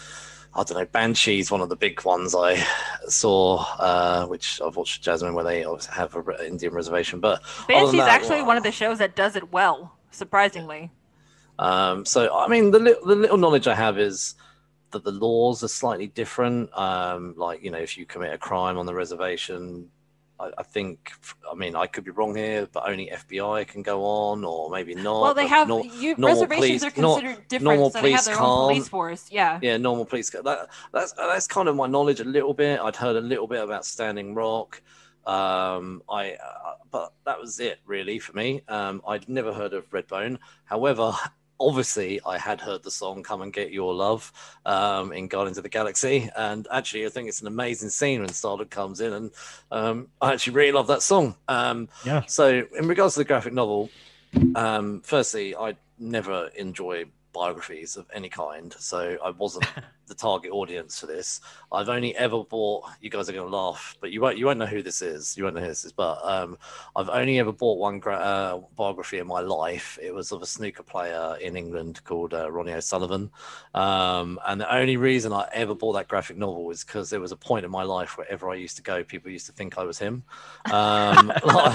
I don't know, Banshee's one of the big ones I saw, uh, which I've watched Jasmine, where they obviously have an Indian reservation. But Banshee's that, actually well, one of the shows that does it well, surprisingly. Um, so, I mean, the, li- the little knowledge I have is that the laws are slightly different. Um, like, you know, if you commit a crime on the reservation, I, I think, I mean, I could be wrong here, but only F B I can go on, or maybe not. Well, they have nor, you, normal reservations police, are considered not, different, normal so they have their can't. own police force. Yeah, yeah, normal police. That, that's that's kind of my knowledge a little bit. I'd heard a little bit about Standing Rock. Um, I, uh, but that was it really for me. Um, I'd never heard of Redbone. However, obviously, I had heard the song "Come and Get Your Love" um, in Guardians of the Galaxy, and actually, I think it's an amazing scene when Starlord comes in, and um, I actually really love that song. Um, yeah. So, in regards to the graphic novel, um, firstly, I never enjoy biographies of any kind, so I wasn't the target audience for this. I've only ever bought, you guys are going to laugh, but you won't you won't know who this is. You won't know who this is, but um, I've only ever bought one gra- uh, biography in my life. It was of a snooker player in England called uh, Ronnie O'Sullivan. Um, and the only reason I ever bought that graphic novel was because there was a point in my life wherever I used to go, people used to think I was him. Um,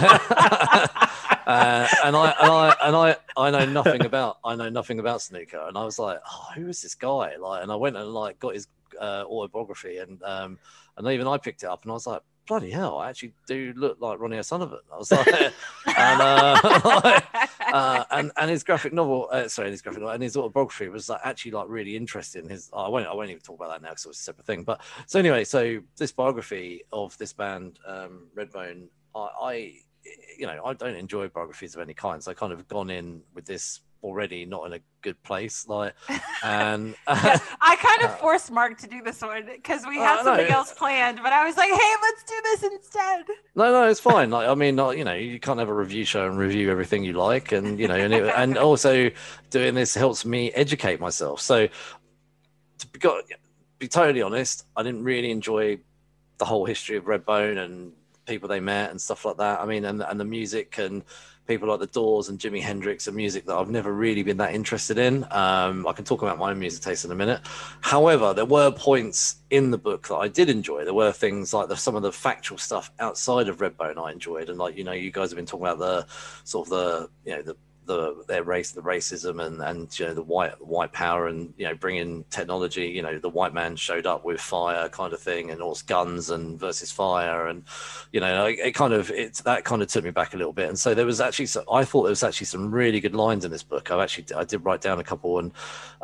Uh, and I and I and I I know nothing about I know nothing about snooker, and I was like, oh, who is this guy? Like, and I went and like got his uh, autobiography, and um, and even I picked it up, and I was like, bloody hell, I actually do look like Ronnie O'Sullivan. I was like, and uh, uh, and and his graphic novel, uh, sorry, his graphic novel, and his autobiography was like actually like really interesting. His oh, I won't I won't even talk about that now because it was a separate thing. But so anyway, so this biography of this band, um, Redbone, I. I you know, I don't enjoy biographies of any kind, so I kind of gone in with this already not in a good place, like, and yeah, I kind of forced Mark to do this one because we had uh, something no. else planned, but I was like, hey, let's do this instead. No, no, it's fine. Like, I mean, you know, you can't have a review show and review everything you like, and you know, and, it, and also doing this helps me educate myself. So, to be, got, be totally honest, I didn't really enjoy the whole history of Redbone and people they met and stuff like that. I mean, and and the music and people like the Doors and Jimi Hendrix and music that I've never really been that interested in. Um, I can talk about my own music taste in a minute. However, there were points in the book that I did enjoy. There were things like the, some of the factual stuff outside of Redbone I enjoyed, and like, you know, you guys have been talking about the sort of the, you know, the the their race, the racism, and and you know, the white white power, and you know, bringing technology. You know, the white man showed up with fire, kind of thing, and all guns and versus fire, and you know, it, it kind of it that kind of took me back a little bit. And so there was actually, so I thought there was actually some really good lines in this book. I actually I did write down a couple, and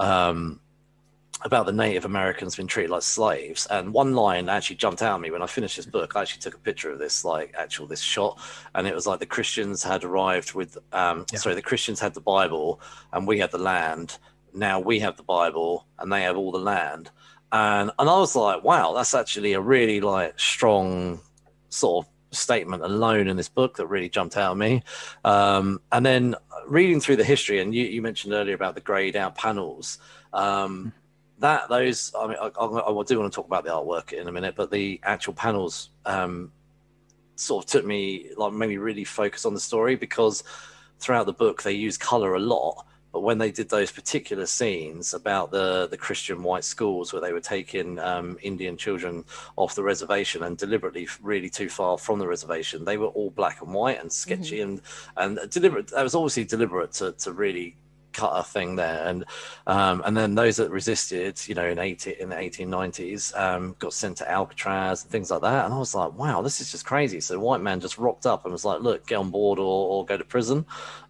um, about the Native Americans being treated like slaves. And one line actually jumped out at me when I finished this book. I actually took a picture of this, like actual this shot, and it was like the Christians had arrived with, um, yeah. sorry, the Christians had the Bible and we had the land. Now we have the Bible and they have all the land. And and I was like, wow, that's actually a really like strong sort of statement alone in this book that really jumped out at me. Um, and then reading through the history, and you, you mentioned earlier about the grayed out panels. Um, That those, I mean, I, I, I do want to talk about the artwork in a minute, but the actual panels um, sort of took me, like, made me really focus on the story, because throughout the book they use color a lot, but when they did those particular scenes about the the Christian white schools where they were taking um, Indian children off the reservation and deliberately really too far from the reservation, they were all black and white and sketchy, mm-hmm. and and deliberate. That was obviously deliberate to to really cut a thing there, and um and then those that resisted, you know, in eighty in the eighteen nineties, um got sent to Alcatraz and things like that. And I was like, wow, this is just crazy. So the white man just rocked up and was like, look, get on board or, or go to prison.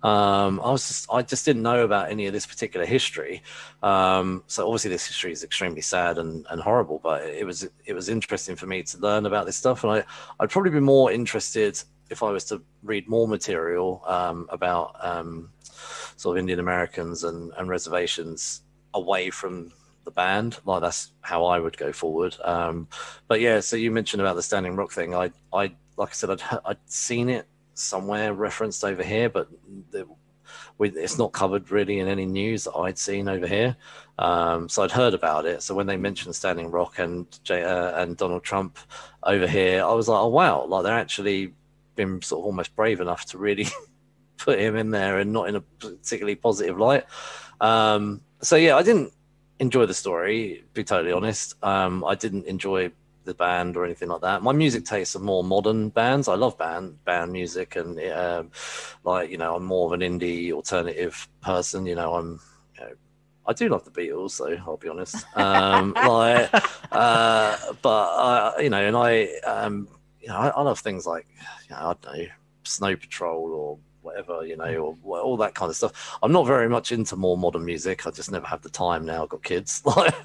um I was just I just didn't know about any of this particular history. Um so obviously this history is extremely sad and, and horrible, but it was it was interesting for me to learn about this stuff. And I I'd probably be more interested if I was to read more material um about um sort of Indian Americans and, and reservations away from the band. Like, that's how I would go forward. Um, but yeah, so you mentioned about the Standing Rock thing. I, I like I said, I'd, I'd seen it somewhere referenced over here, but the, we, it's not covered really in any news that I'd seen over here. Um, so I'd heard about it. So when they mentioned Standing Rock and J, uh, and Donald Trump over here, I was like, oh wow, like they're actually been sort of almost brave enough to really put him in there, and not in a particularly positive light. Um, so yeah, I didn't enjoy the story, to be totally honest. Um, I didn't enjoy the band or anything like that. My music tastes are more modern bands. I love band band music, and um, like you know, I'm more of an indie alternative person. You know, I'm. You know, I do love the Beatles, though. I'll be honest. Um, like, uh, but uh, you know, and I, um, you know, I, I love things like, you know, I don't know, Snow Patrol or whatever, you know, or all that kind of stuff. I'm not very much into more modern music. I just never have the time now. I've got kids.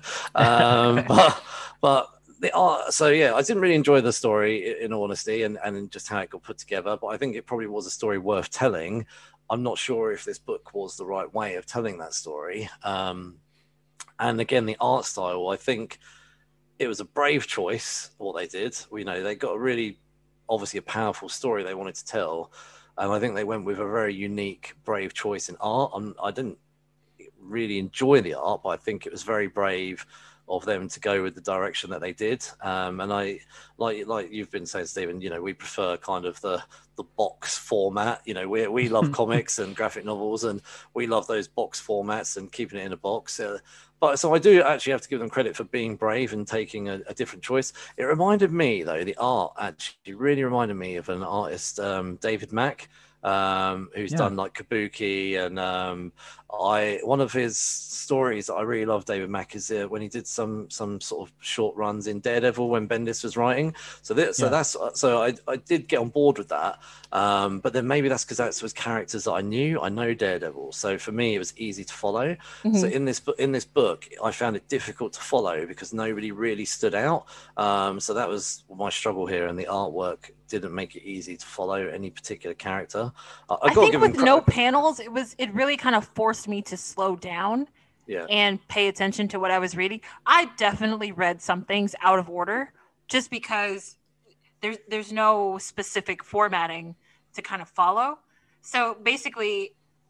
um, but but the art. So yeah, I didn't really enjoy the story, in all honesty, and and just how it got put together. But I think it probably was a story worth telling. I'm not sure if this book was the right way of telling that story. Um, and again, the art style, I think it was a brave choice, what they did. You know, they got a really, obviously a powerful story they wanted to tell. And I think they went with a very unique, brave choice in art. I'm, I didn't really enjoy the art, but I think it was very brave of them to go with the direction that they did. Um, and I, like like you've been saying, Stephen, you know, we prefer kind of the the box format. You know, we we love comics and graphic novels, and we love those box formats and keeping it in a box. Uh, but so I do actually have to give them credit for being brave and taking a, a different choice. It reminded me, though, the art actually really reminded me of an artist, um, David Mack, um, who's yeah. done like Kabuki, and um, I one of his stories that I really love, David Mack, is uh, when he did some some sort of short runs in Daredevil when Bendis was writing. So that, so yeah. that's so I I did get on board with that, um, but then maybe that's because that was characters that I knew. I know Daredevil, so for me it was easy to follow. Mm-hmm. So in this book, in this book, I found it difficult to follow because nobody really stood out. Um, so that was my struggle here, and the artwork didn't make it easy to follow any particular character. I, I think with no panels, it was it really kind of forced me to slow down yeah. and pay attention to what I was reading. I definitely read some things out of order just because there's there's no specific formatting to kind of follow. So basically,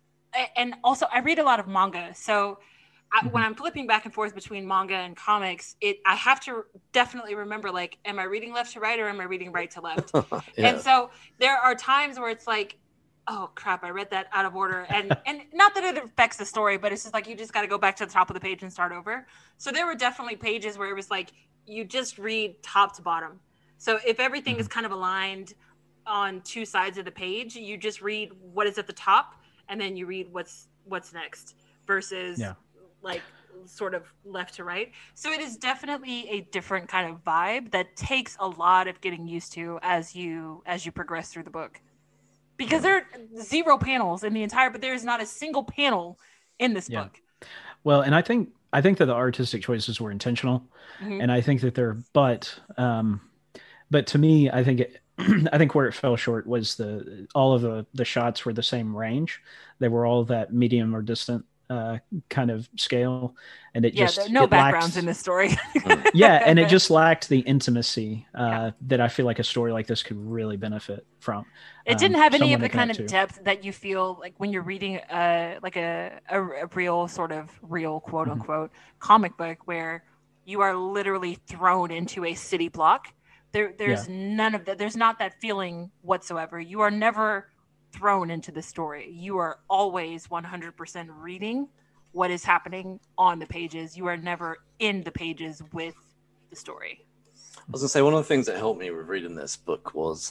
and also I read a lot of manga. So I, when I'm flipping back and forth between manga and comics, it I have to definitely remember, like, am I reading left to right or am I reading right to left? yeah. And so there are times where it's like, oh crap, I read that out of order. And and not that it affects the story, but it's just like you just got to go back to the top of the page and start over. So there were definitely pages where it was like you just read top to bottom. So if everything mm-hmm. is kind of aligned on two sides of the page, you just read what is at the top and then you read what's what's next versus yeah. like sort of left to right. So it is definitely a different kind of vibe that takes a lot of getting used to as you as you progress through the book. Because there are zero panels in the entire, but there is not a single panel in this yeah. book. Well, and I think I think that the artistic choices were intentional, mm-hmm. and I think that they're, but, um, but to me, I think it, I think where it fell short was the all of the the shots were the same range. They were all that medium or distant uh, kind of scale, and it yeah, just there are no it backgrounds lacked, in this story. yeah, and it just lacked the intimacy uh, yeah. that I feel like a story like this could really benefit from. It didn't have um, any of the kind of to. depth that you feel like when you're reading uh, like a, a, a real sort of real quote unquote mm-hmm. comic book where you are literally thrown into a city block. There, there's yeah. none of that. There's not that feeling whatsoever. You are never thrown into the story. You are always one hundred percent reading what is happening on the pages. You are never in the pages with the story. I was gonna say, one of the things that helped me with reading this book was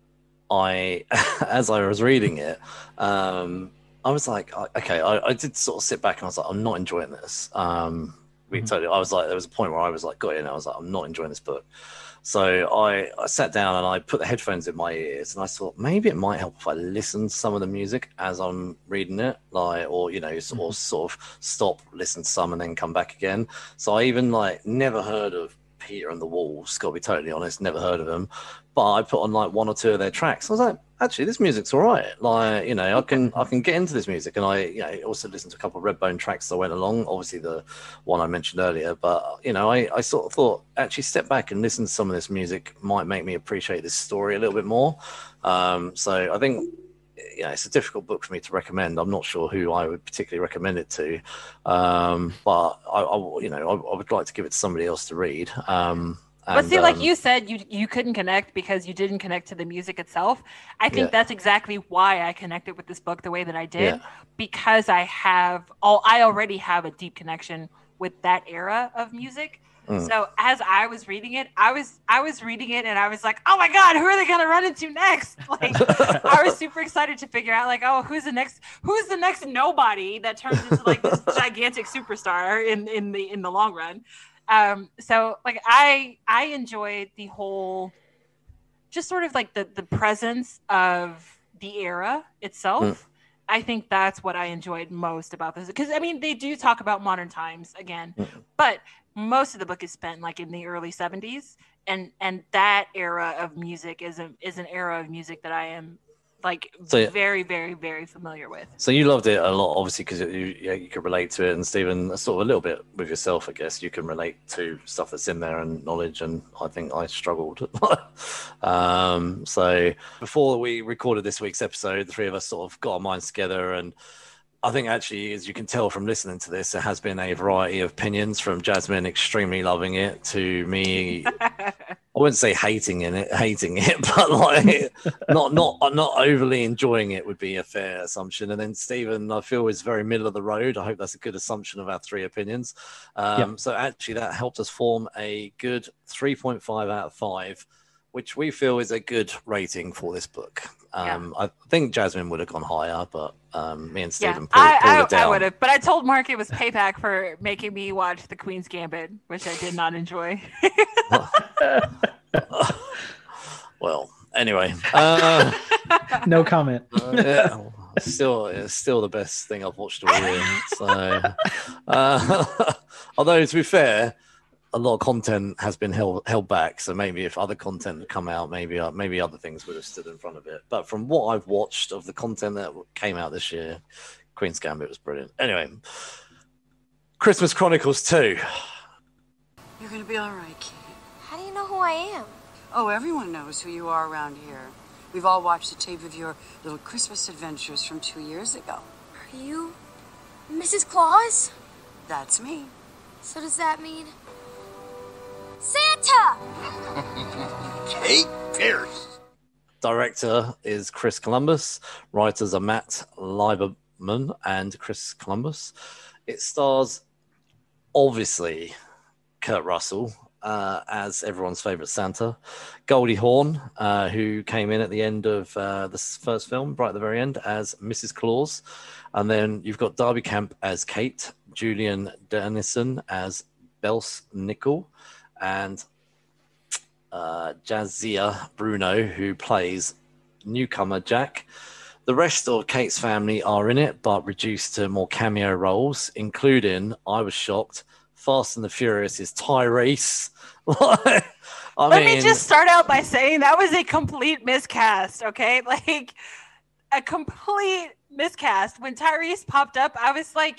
I, as I was reading it, um, I was like, okay, I, I did sort of sit back and I was like, I'm not enjoying this. Um, we mm-hmm. totally, I was like, there was a point where I was like, got in, I was like, I'm not enjoying this book. So I, I sat down and I put the headphones in my ears and I thought maybe it might help if I listen to some of the music as I'm reading it, like, or, you know, mm-hmm. or sort of stop, listen to some and then come back again. So I even like never heard of Peter and the Wolves, gotta be totally honest, never heard of them. But I put on like one or two of their tracks. I was like, actually, this music's all right. Like, you know, I can I can get into this music. And I, you know, also listened to a couple of Redbone tracks that went along. Obviously, the one I mentioned earlier. But you know, I, I sort of thought actually step back and listen to some of this music might make me appreciate this story a little bit more. Um, so I think, you know, it's a difficult book for me to recommend. I'm not sure who I would particularly recommend it to, um, but I, I, you know, I, I would like to give it to somebody else to read. Um, And, but see, um, like you said, you you couldn't connect because you didn't connect to the music itself. I think yeah. that's exactly why I connected with this book the way that I did, yeah. because I have all I already have a deep connection with that era of music. Mm. So as I was reading it, I was I was reading it and I was like, oh my God, who are they gonna run into next? Like I was super excited to figure out like, oh, who's the next who's the next nobody that turns into like this gigantic superstar in, in the in the long run. Um, so like I I enjoyed the whole just sort of like the the presence of the era itself. Mm. I think that's what I enjoyed most about this. Because I mean they do talk about modern times again, mm. but most of the book is spent like in the early seventies, and and that era of music is a is an era of music that I am like so, very very very familiar with. So you loved it a lot, obviously, because you yeah, you could relate to it, and Stephen, sort of a little bit with yourself, I guess you can relate to stuff that's in there and knowledge, and I think I struggled. um, so before we recorded this week's episode, the three of us sort of got our minds together, and I think actually, as you can tell from listening to this, there has been a variety of opinions from Jasmine extremely loving it to me. I wouldn't say hating in it, hating it, but like not not not overly enjoying it would be a fair assumption. And then Stephen, I feel, is very middle of the road. I hope that's a good assumption of our three opinions. Um, yep. So actually, that helped us form a good three point five out of five, which we feel is a good rating for this book. Um, yeah. I think Jasmine would have gone higher, but um, me and Stephen yeah, pulled, I, pulled I, it down. I would have, but I told Mark it was payback for making me watch The Queen's Gambit, which I did not enjoy. Well, anyway. Uh, no comment. Uh, yeah, still, it's still the best thing I've watched all year. So, uh, although to be fair, a lot of content has been held held back, so maybe if other content had come out, maybe uh, maybe other things would have stood in front of it. But from what I've watched of the content that came out this year, Queen's Gambit was brilliant. Anyway, Christmas Chronicles two. You're gonna be all right, kid. How do you know who I am? Oh, everyone knows who you are around here. We've all watched the tape of your little Christmas adventures from two years ago. Are you Missus Claus? That's me. So does that mean Santa? Kate Pierce. Director is Chris Columbus. Writers are Matt Lieberman and Chris Columbus. It stars, obviously, Kurt Russell uh, as everyone's favourite Santa. Goldie Hawn, uh, who came in at the end of uh, the first film, right at the very end, as Missus Claus. And then you've got Darby Camp as Kate, Julian Dennison as Bels Nickel, and uh, Jazia Bruno, who plays newcomer Jack. The rest of Kate's family are in it, but reduced to more cameo roles, including, I was shocked, Fast and the Furious is Tyrese. I Let mean, me just start out by saying that was a complete miscast, okay? Like, a complete miscast. When Tyrese popped up, I was like,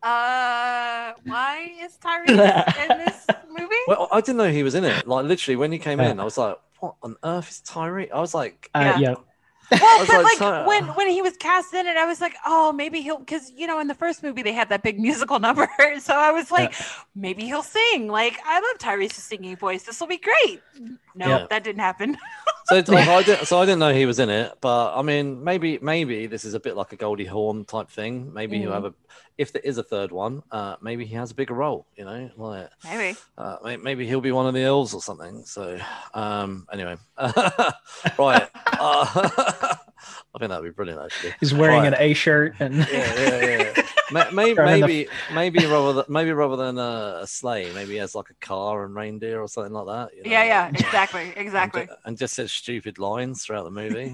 Uh, why is Tyrese in this movie? Well, I didn't know he was in it. Like, literally, when he came in, I was like, what on earth is Tyrese? I was like, uh, yeah. yeah. Well, but like, like when when he was cast in it, I was like, oh, maybe he'll, because you know, in the first movie they had that big musical number, so I was like, yeah. maybe he'll sing. Like, I love Tyrese's singing voice. This will be great. No, yeah. that didn't happen. so, like, I didn't, so I didn't know he was in it, but I mean, maybe maybe this is a bit like a Goldie Hawn type thing. Maybe mm. he'll have a, if there is a third one, uh, maybe he has a bigger role. You know, like maybe uh, maybe he'll be one of the elves or something. So, um, anyway, right. Uh, I think that'd be brilliant. Actually, he's wearing right. an A shirt and yeah, yeah, yeah. maybe maybe maybe rather than maybe rather than a, a sleigh, maybe he has like a car and reindeer or something like that. You know? Yeah, yeah, exactly, exactly. And, and just says stupid lines throughout the movie.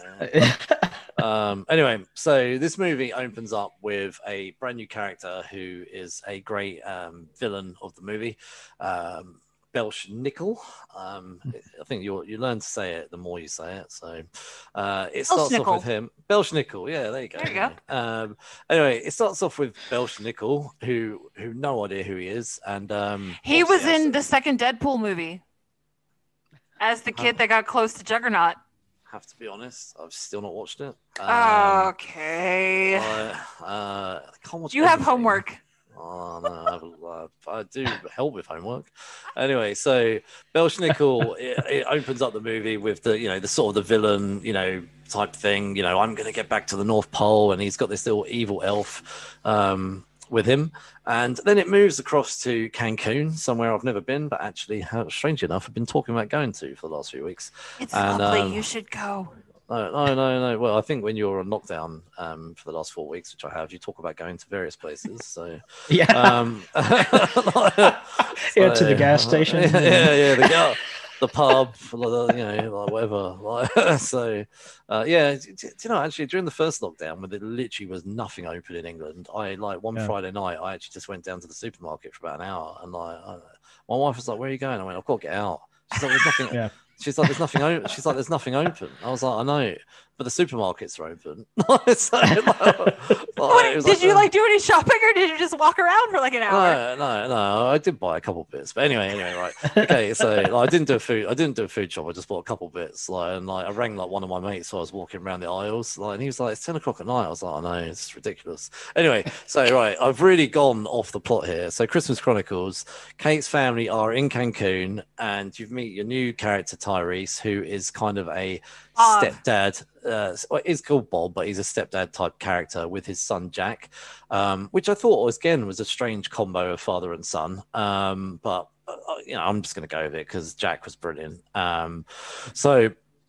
So, um, anyway, so this movie opens up with a brand new character who is a great um, villain of the movie. Um, Belsh Nickel. Um, I think you you learn to say it the more you say it. So uh, it starts off with him. Belsh Nickel. Yeah, there you go. There you go. Um, anyway, it starts off with Belsh Nickel, who who no idea who he is, and um, he was in the second Deadpool movie as the kid uh, that got close to Juggernaut. Have to be honest, I've still not watched it. Um, okay. I, uh, I can't watch you everything. have homework. Oh, no, I, I do help with homework. Anyway, so Belschnickel, it, it opens up the movie with the, you know, the sort of the villain, you know, type thing. You know, I'm going to get back to the North Pole, and he's got this little evil elf, um, with him, and then it moves across to Cancun, somewhere I've never been, but actually, strangely enough, I've been talking about going to for the last few weeks. It's and, lovely. Um, you should go. No, no, no, no. Well, I think when you're on lockdown um, for the last four weeks, which I have, you talk about going to various places. So yeah, um, so, yeah, to the gas station. Yeah, yeah, yeah the, the pub, you know, like whatever. Like, so uh, yeah, do, do you know, actually, during the first lockdown, when there literally was nothing open in England, I like one yeah. Friday night, I actually just went down to the supermarket for about an hour, and like I, my wife was like, "Where are you going?" I went, "I've got to get out." She's like, "There's nothing." yeah. She's like, "There's nothing open." She's like, "There's nothing open." I was like, "I know, but the supermarkets are open." so, like, what, did like, you like do any shopping, or did you just walk around for like an hour? No, no, no. I did buy a couple bits, but anyway, anyway, right. Okay, so like, I didn't do a food. I didn't do a food shop. I just bought a couple bits. Like, and like I rang like one of my mates, so I was walking around the aisles. Like, and he was like, "It's ten o'clock at night." I was like, "I know, it's ridiculous." Anyway, so right, I've really gone off the plot here. So, Christmas Chronicles. Kate's family are in Cancun, and you meet your new character Tyrese, who is kind of a Bob. stepdad. Uh, well, he's called Bob, but he's a stepdad type character with his son Jack, um, which I thought was again was a strange combo of father and son. Um, but uh, you know, I'm just going to go with it because Jack was brilliant. Um, so.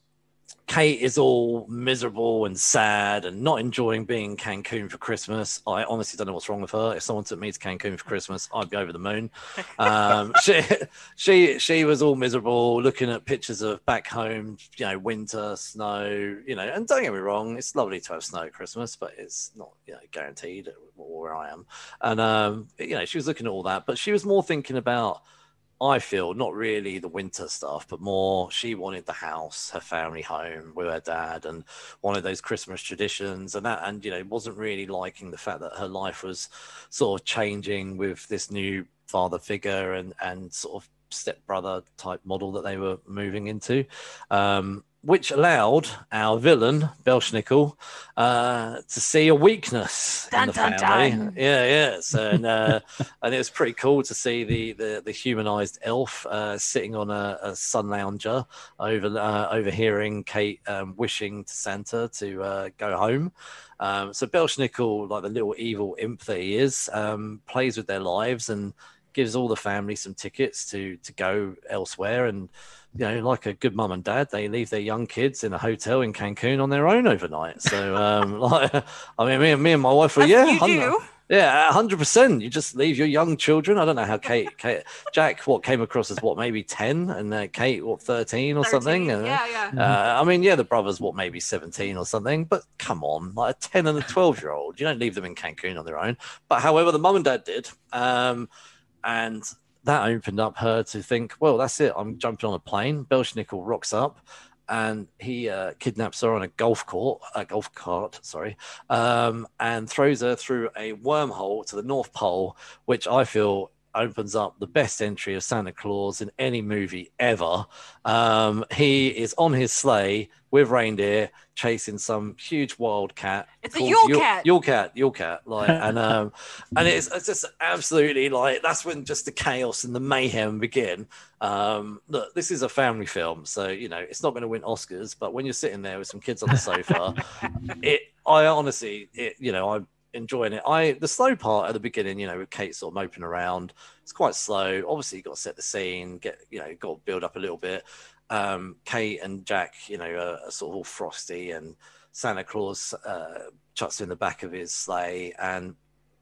Kate is all miserable and sad and not enjoying being in Cancun for Christmas. I honestly don't know what's wrong with her. If someone took me to Cancun for Christmas, I'd be over the moon. Um, she, she, she was all miserable, looking at pictures of back home, you know, winter, snow, you know. And don't get me wrong, it's lovely to have snow at Christmas, but it's not, you know, guaranteed where I am. And um, you know, she was looking at all that, but she was more thinking about. I feel not really the winter stuff, but more she wanted the house, her family home with her dad, and one of those Christmas traditions, and that, and you know, wasn't really liking the fact that her life was sort of changing with this new father figure and and sort of stepbrother type model that they were moving into. Um, which allowed our villain, Belschnickel, uh, to see a weakness dun, in the dun, family. Dun. Yeah, yeah. So, and, uh, and it was pretty cool to see the the, the humanized elf uh, sitting on a, a sun lounger, over uh, overhearing Kate um, wishing to Santa to uh, go home. Um, so Belschnickel, like the little evil imp that he is, um, plays with their lives and gives all the family some tickets to to go elsewhere. And you know, like a good mum and dad, they leave their young kids in a hotel in Cancun on their own overnight. So, um, like, I mean, me and me and my wife were, yeah, you do. yeah, hundred percent. You just leave your young children. I don't know how Kate, Kate Jack, what came across as what maybe ten, and uh, Kate, what thirteen or thirteen, something. And, yeah, yeah. Uh, I mean, yeah, the brothers, what maybe seventeen or something. But come on, like a ten and a twelve year old, you don't leave them in Cancun on their own. But however, the mum and dad did, um, and. That opened up her to think, well, that's it. I'm jumping on a plane. Belschnickel rocks up and he uh, kidnaps her on a golf court, a golf cart, sorry, um, and throws her through a wormhole to the North Pole, which I feel opens up the best entry of Santa Claus in any movie ever. Um, he is on his sleigh with reindeer chasing some huge wild cat. It's a Yule cat. Yule cat, Yule cat. Like, and um, and it's, it's just absolutely like that's when just the chaos and the mayhem begin. Um, look, this is a family film, so you know it's not going to win Oscars. But when you're sitting there with some kids on the sofa, it, I honestly, it, you know, I'm enjoying it. I the slow part at the beginning, you know, with Kate sort of moping around, it's quite slow. Obviously, you got to set the scene, get you know, got to build up a little bit. Um, Kate and Jack, you know, are, are sort of all frosty, and Santa Claus uh, chucks in the back of his sleigh. And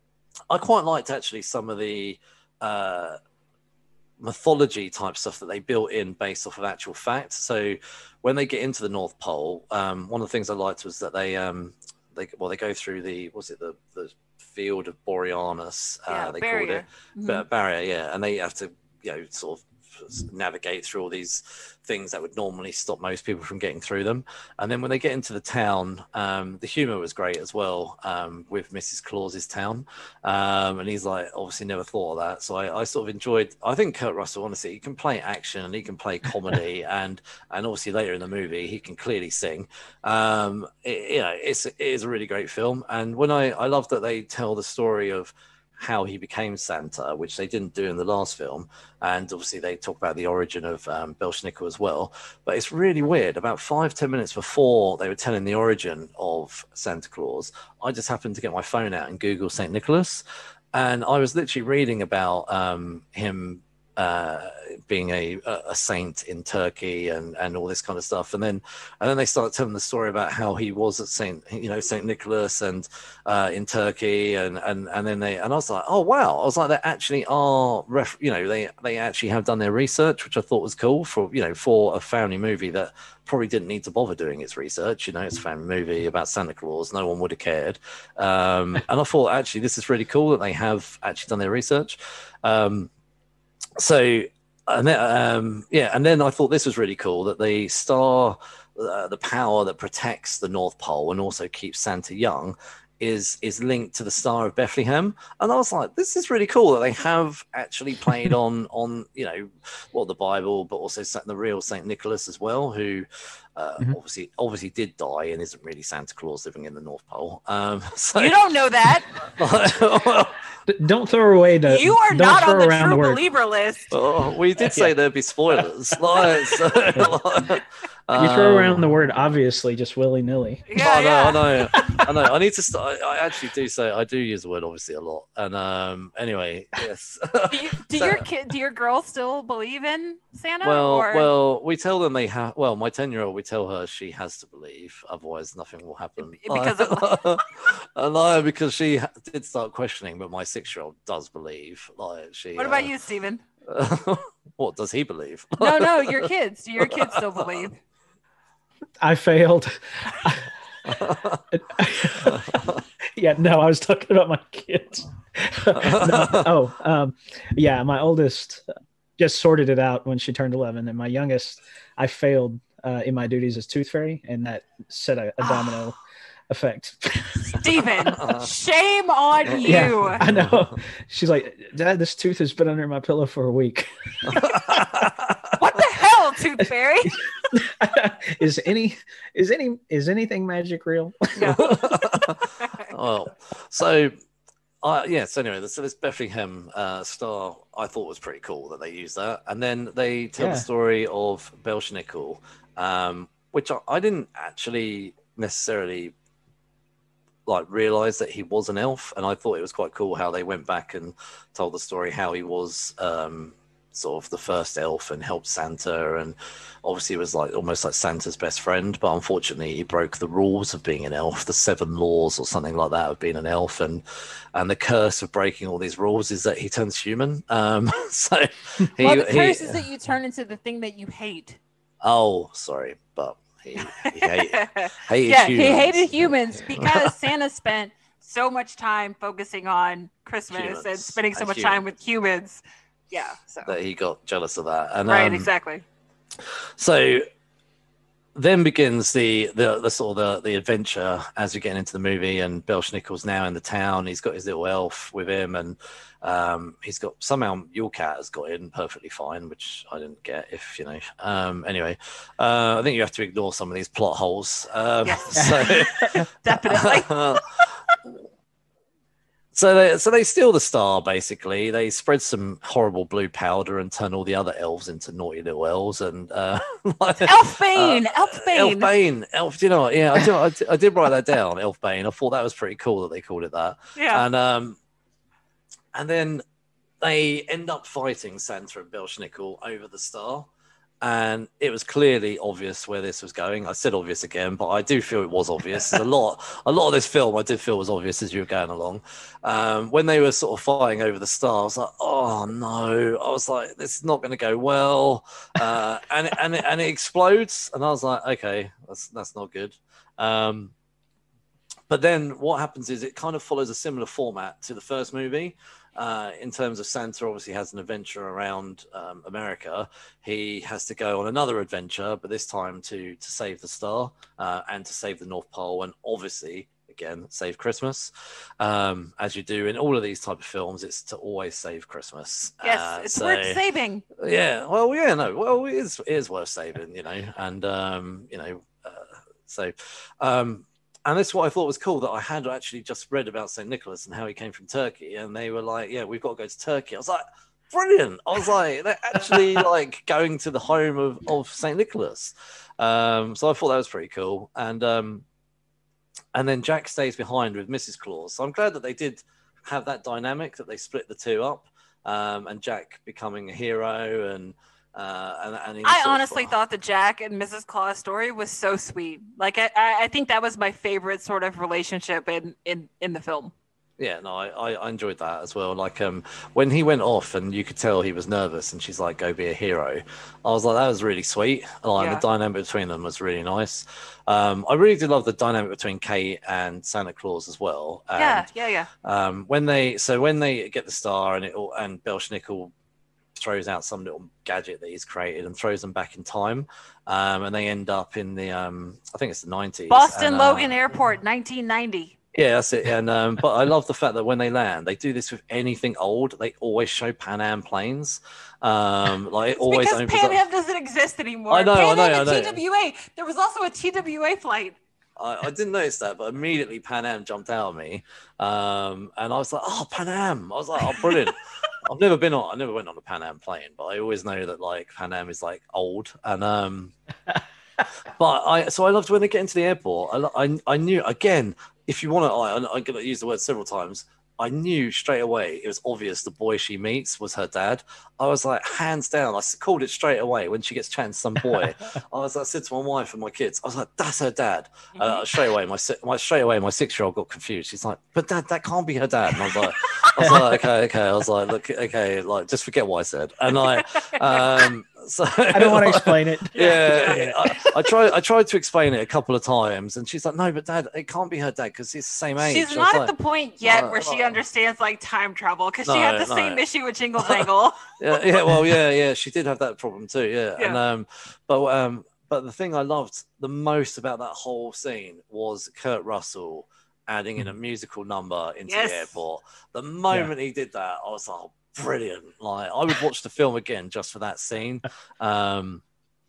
I quite liked actually some of the uh, mythology type stuff that they built in based off of actual facts. So when they get into the North Pole, um, one of the things I liked was that they um, they well they go through the was it the the field of Boreanus, yeah, uh, they barrier. called it, mm-hmm. but barrier, yeah, and they have to you know sort of navigate through all these things that would normally stop most people from getting through them. And then when they get into the town, um, the humor was great as well, um, with Missus Claus's town. Um, and he's like, obviously never thought of that. So I, I sort of enjoyed, I think Kurt Russell, honestly, he can play action and he can play comedy and, and obviously later in the movie, he can clearly sing. Um, it, you know, it's, it is a really great film. And when I, I love that they tell the story of how he became Santa, which they didn't do in the last film. And obviously they talk about the origin of um, Belschnickel as well. But it's really weird. About five, ten minutes before they were telling the origin of Santa Claus, I just happened to get my phone out and Google Saint Nicholas. and I was literally reading about um, him uh, being a a saint in Turkey and and all this kind of stuff, and then and then they started telling the story about how he was at Saint you know Saint Nicholas and uh, in Turkey, and and and then they and I was like, oh wow, I was like, they actually are ref, you know they they actually have done their research, which I thought was cool for you know for a family movie that probably didn't need to bother doing its research. You know, it's a family movie about Santa Claus. No one would have cared. Um, and I thought, actually, this is really cool that they have actually done their research. Um, so, and then, um, yeah, and then I thought this was really cool that the star, uh, the power that protects the North Pole and also keeps Santa young, is is linked to the Star of Bethlehem. And I was like, this is really cool that they have actually played on on you know well the Bible, but also the real Saint Nicholas as well, who uh, mm-hmm. obviously obviously did die and isn't really Santa Claus living in the North Pole. Um, so you don't know that. well, don't throw away the. You are not on the true the believer list. Oh, we did say yeah. there'd be spoilers. like, so, like, you throw around the word obviously just willy nilly. Yeah, I know, yeah. I know, I know. I need to start. I actually do say I do use the word obviously a lot. And um, anyway, yes. do you, do so, your kid, do your girls still believe in Santa? Well, or? well, we tell them they have. Well, my ten-year-old, we tell her she has to believe, otherwise nothing will happen. Because of and I, because she did start questioning, but my six-year-old does believe. Like she. What about uh, you, Stephen? What does he believe? no, no, your kids. Do your kids still believe? I failed. yeah, no, I was talking about my kids. no, oh, um, yeah, my oldest just sorted it out when she turned eleven, and my youngest, I failed uh, in my duties as tooth fairy, and that set a, a domino effect. Stephen, shame on you. Yeah, I know. She's like, Dad, this tooth has been under my pillow for a week. What the hell, Tooth Fairy? is any is any is anything magic real? No. Well, so uh, yeah. So anyway, so this Bethlehem uh, star, I thought was pretty cool that they used that, and then they tell yeah. the story of Belschnickel, um, which I, I didn't actually necessarily like realize that he was an elf, and I thought it was quite cool how they went back and told the story how he was um sort of the first elf and helped Santa, and obviously was like almost like Santa's best friend, but unfortunately he broke the rules of being an elf, the seven laws or something like that of being an elf, and and the curse of breaking all these rules is that he turns human. Um so he, well, the curse he, is that you turn into the thing that you hate. Oh, sorry, but He, he hated, hated yeah, humans. he hated humans because Santa spent so much time focusing on Christmas humans. and spending so and much humans. time with humans. Yeah, so that he got jealous of that. And, right, um, exactly. So then begins the the, the sort of the, the adventure as we get into the movie, and Belschnickel's now in the town. He's got his little elf with him, and um, he's got somehow Yule Cat has got in perfectly fine, which I didn't get. If you know, um, anyway, uh, I think you have to ignore some of these plot holes. Um, yes, so, definitely. So they, so they steal the star, basically. They spread some horrible blue powder and turn all the other elves into naughty little elves. And uh, Elfbane, uh, Elfbane, Elfbane, Elf. Do you know what? Yeah, I did, I, did, I did write that down, Elfbane. I thought that was pretty cool that they called it that. Yeah. And um, and then they end up fighting Santa and Belschnickel over the star. And it was clearly obvious where this was going. I said obvious again, but I do feel it was obvious. There's a lot, a lot of this film I did feel was obvious as you were going along. Um, when they were sort of fighting over the star, I was like, oh no! I was like, this is not going to go well. Uh, and and it, and it explodes, and I was like, okay, that's that's not good. Um, but then what happens is it kind of follows a similar format to the first movie. Uh, in terms of Santa obviously has an adventure around um, America. He has to go on another adventure, but this time to to save the star uh, and to save the North Pole, and obviously again save Christmas. Um, as you do in all of these type of films, it's to always save Christmas. Yes, uh, it's so, worth saving. Yeah, well, yeah, no, well, it is, it is worth saving, you know, and um, you know, uh, so. Um, And that's what I thought was cool, that I had actually just read about Saint Nicholas and how he came from Turkey. And they were like, yeah, we've got to go to Turkey. I was like, brilliant. I was like, they're actually like going to the home of, of Saint Nicholas. Um, so I thought that was pretty cool. And um, and then Jack stays behind with Missus Claus. So I'm glad that they did have that dynamic that they split the two up, um, and Jack becoming a hero and. Uh, and, and he I honestly of, thought the Jack and Missus Claus story was so sweet. Like I, I think that was my favorite sort of relationship in, in, in the film. Yeah, no, I, I enjoyed that as well. Like um, when he went off and you could tell he was nervous and she's like, go be a hero. I was like, that was really sweet. Like yeah. The dynamic between them was really nice. Um, I really did love the dynamic between Kate and Santa Claus as well. And, yeah, yeah, yeah. Um, when they, so when they get the star and it all, and Belschnickel throws out some little gadget that he's created and throws them back in time, um, and they end up in the um, I think it's the nineties, Boston and, Logan uh, Airport, nineteen ninety. Yeah, that's it. And um, but I love the fact that when they land, they do this with anything old. They always show Pan Am planes. Um, like it always because Pan Am doesn't exist anymore. I know, Pan I know, Am I know. T W A. There was also a T W A flight. I, I didn't notice that, but immediately Pan Am jumped out at me, um, and I was like, "Oh, Pan Am!" I was like, "Oh, brilliant!" I've never been on. I never went on a Pan Am plane, but I always know that like Pan Am is like old, and um, but I so I loved when they get into the airport. I I, I knew again. If you want to, I, I'm going to use the word several times. I knew straight away it was obvious the boy she meets was her dad. I was like, hands down, I called it straight away when she gets chatting to some boy. I was, I said to my wife and my kids, I was like, that's her dad. Mm-hmm. Uh, straight away, my, my straight away, my six-year-old got confused. She's like, but dad, that can't be her dad. And I was like, I was like, okay, okay. I was like, look, okay, like just forget what I said. And I, um, so I don't want to explain it. Yeah, I, I tried. I tried to explain it a couple of times, and she's like, "No, but Dad, it can't be her dad because he's the same age." She's not at like, the point yet uh, where she uh, understands like time travel because no, she had the no. same issue with Jingle Jangle. yeah, yeah, well, yeah, yeah, she did have that problem too. Yeah, yeah. and um, but um, but the thing I loved the most about that whole scene was Kurt Russell adding in a musical number into yes. the airport. The moment yeah. he did that, I was like, oh, brilliant. Like I would watch the film again just for that scene. Um,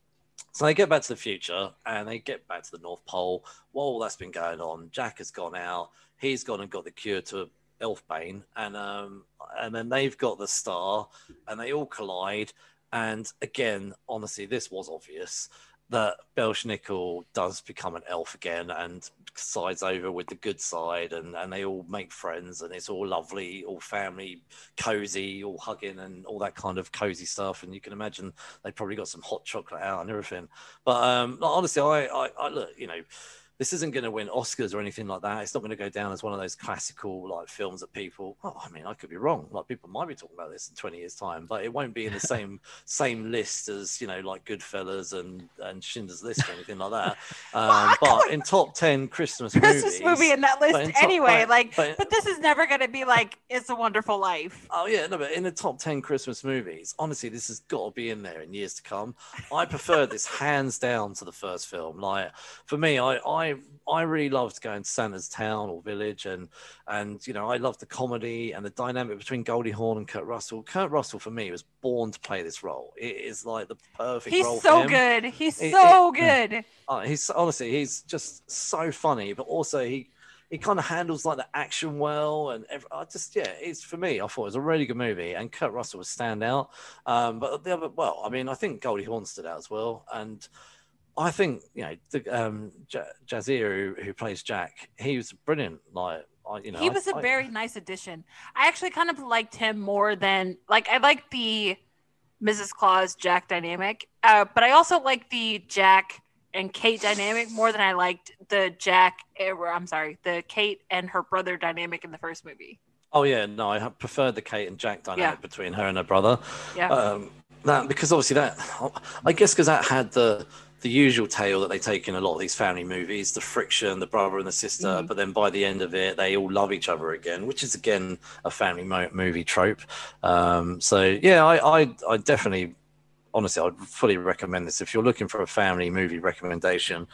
so they get back to the future and they get back to the North Pole. While all that's been going on, Jack has gone out. He's gone and got the cure to Elfbane, and um, and then they've got the star, and they all collide. And again, honestly, this was obvious that Belschnickel does become an elf again and sides over with the good side, and, and they all make friends, and it's all lovely, all family, cozy, all hugging and all that kind of cozy stuff. And you can imagine they probably got some hot chocolate out and everything. But um, honestly, I, I, I look, you know, this isn't going to win Oscars or anything like that. It's not going to go down as one of those classical like films that people. Oh, I mean, I could be wrong. Like people might be talking about this in twenty years' time, but it won't be in the same same list as you know, like Goodfellas and and Schindler's List or anything like that. Um, well, but in top ten Christmas Christmas movies, movie in that list top, anyway. but, like, but, but this is never going to be like It's a Wonderful Life. Oh yeah, no, but in the top ten Christmas movies, honestly, this has got to be in there in years to come. I prefer this hands down to the first film. Like for me, I I I really loved going to Santa's town or village, and and you know I loved the comedy and the dynamic between Goldie Hawn and Kurt Russell. Kurt Russell for me was born to play this role. It is like the perfect he's role so for him. good he's it, so it, good uh, he's honestly he's just so funny, but also he he kind of handles like the action well, and every, I just yeah it's for me I thought it was a really good movie, and Kurt Russell was standout, um but the other well I mean I think Goldie Hawn stood out as well, and I think you know the um, J- Jazir who, who plays Jack, he was brilliant. Like I, you know, he was I, a I, very nice addition. I actually kind of liked him more than like I like the Missus Claus Jack dynamic, uh, but I also like the Jack and Kate dynamic more than I liked the Jack. Or, I'm sorry, the Kate and her brother dynamic in the first movie. Oh yeah, no, I preferred the Kate and Jack dynamic yeah. between her and her brother. Yeah, um, that because obviously that I guess because that had the. the usual tale that they take in a lot of these family movies, the friction, the brother and the sister, mm-hmm. but then by the end of it, they all love each other again, which is again a family mo- movie trope. Um, so yeah, I, I, I definitely, honestly, I'd fully recommend this. If you're looking for a family movie recommendation,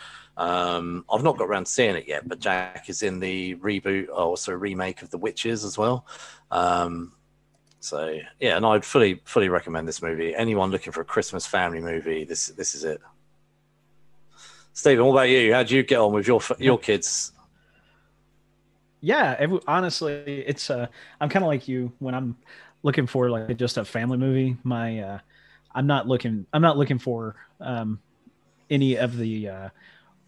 um, I've not got around to seeing it yet, but Jack is in the reboot, or also remake of The Witches as well. Um, so yeah, and I'd fully, fully recommend this movie. Anyone looking for a Christmas family movie, this, this is it. Stephen, what about you? How do you get on with your your kids? Yeah, every, honestly, it's uh, I'm kind of like you when I'm looking for like just a family movie. My uh, I'm not looking I'm not looking for um, any of the uh,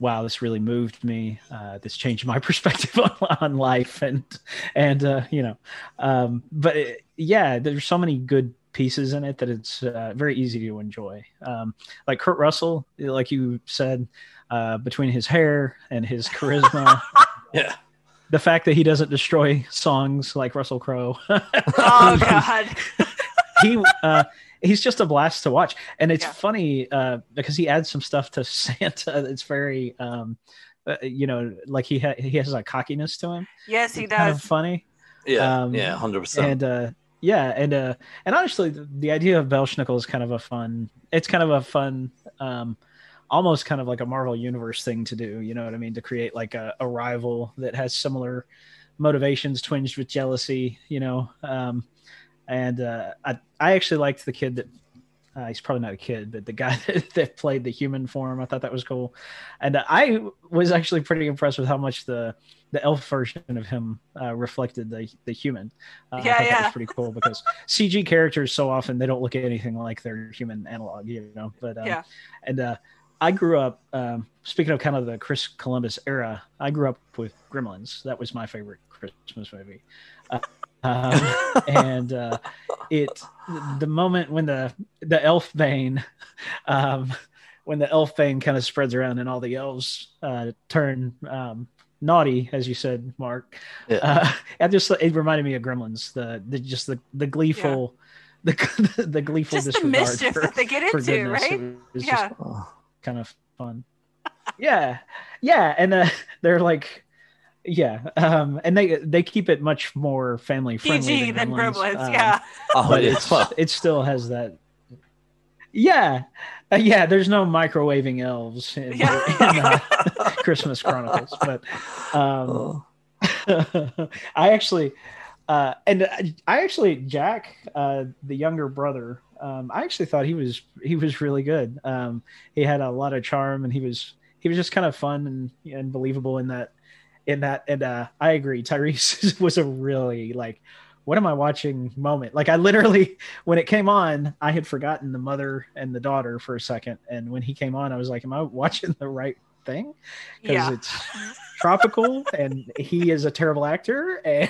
wow, this really moved me. Uh, this changed my perspective on, on life, and and uh, you know, um, but it, yeah, there's so many good pieces in it that it's uh, very easy to enjoy. Um, like Kurt Russell, like you said, uh, between his hair and his charisma, yeah, the fact that he doesn't destroy songs like Russell Crowe. Oh God. he uh he's just a blast to watch, and it's Yeah. funny uh because he adds some stuff to Santa that's very um uh, you know, like he ha- he has a cockiness to him. Yes, he It's does. kind of funny. yeah, Um, yeah, hundred percent. And uh yeah, and uh and honestly the, the idea of Belschnickel is kind of a fun it's kind of a fun um almost kind of like a Marvel Universe thing to do, you know what I mean, to create like a, a rival that has similar motivations twinged with jealousy, you know. um And uh, I, I actually liked the kid that uh, he's probably not a kid, but the guy that, that played the human form. I thought that was cool. And uh, I was actually pretty impressed with how much the, the elf version of him uh, reflected the, the human. Uh, Yeah, I thought yeah. that was pretty cool because C G characters so often, they don't look anything like their human analog, you know. But um, Yeah. And uh, I grew up, um, speaking of kind of the Chris Columbus era, I grew up with Gremlins. That was my favorite Christmas movie. Uh, um, and uh, it the moment when the the elf bane um, when the elf bane kind of spreads around and all the elves uh, turn um, naughty, as you said, Mark. Yeah. Uh, I just it reminded me of Gremlins. The, the just the the gleeful the the gleeful Just the disregard mischief for, that they get for into, goodness. right? It was Yeah. just kind of fun. yeah, yeah, and uh, they're like. Yeah, um, and they they keep it much more family friendly P G than Gremlins, um, yeah. Oh, but yeah. it's it still has that. Yeah, uh, yeah. There's no microwaving elves in, Yeah. in uh, Christmas Chronicles, but um, I actually, uh, and I actually Jack, uh, the younger brother, um, I actually thought he was he was really good. Um, he had a lot of charm, and he was he was just kind of fun and and believable in that. In that, and uh, I agree. Tyrese was a really like, what am I watching moment? Like I literally, when it came on, I had forgotten the mother and the daughter for a second, and when he came on, I was like, am I watching the right thing? Because Yeah. it's tropical, and he is a terrible actor. And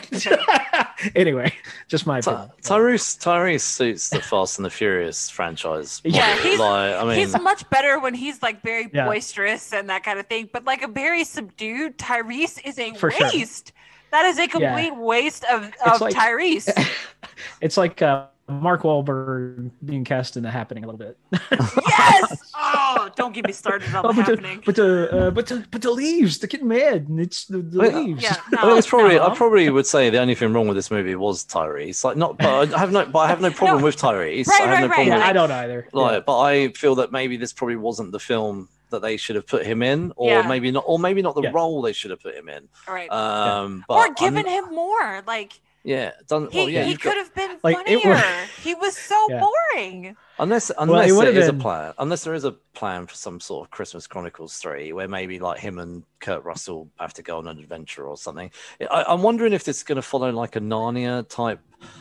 anyway, just my Ty- opinion. Tyrese Tyrese suits the Fast and the Furious franchise. Yeah, model. he's- like, I mean, He's much better when he's like very Yeah. boisterous and that kind of thing. But like a very subdued Tyrese is a For sure. waste. That is a complete waste of, of like- Tyrese. It's like uh, Mark Wahlberg being cast in The Happening a little bit. Yes. Oh, don't get me started on Oh, the but, happening. the, but the uh, but the but the leaves, they're getting mad, and it's the, the Yeah. leaves. Yeah, I no, mean, it's probably no. I probably would say the only thing wrong with this movie was Tyrese. Like, not, but I have no, but I have no problem No. with Tyrese. Right, I have right, no right. problem Yeah, with, I don't either. like, Yeah. but I feel that maybe this probably wasn't the film that they should have put him in, or Yeah. maybe not, or maybe not the Yeah. role they should have put him in. All right. Um, but or given I'm- him more. Like yeah, done. he, Well, yeah, he you've got- could have been Like, it funnier. was- He was so Yeah. boring. Unless, it unless would there have is a been- plan, unless there is a plan for some sort of Christmas Chronicles three, where maybe like him and Kurt Russell have to go on an adventure or something. I, I'm wondering if this is going to follow like a Narnia type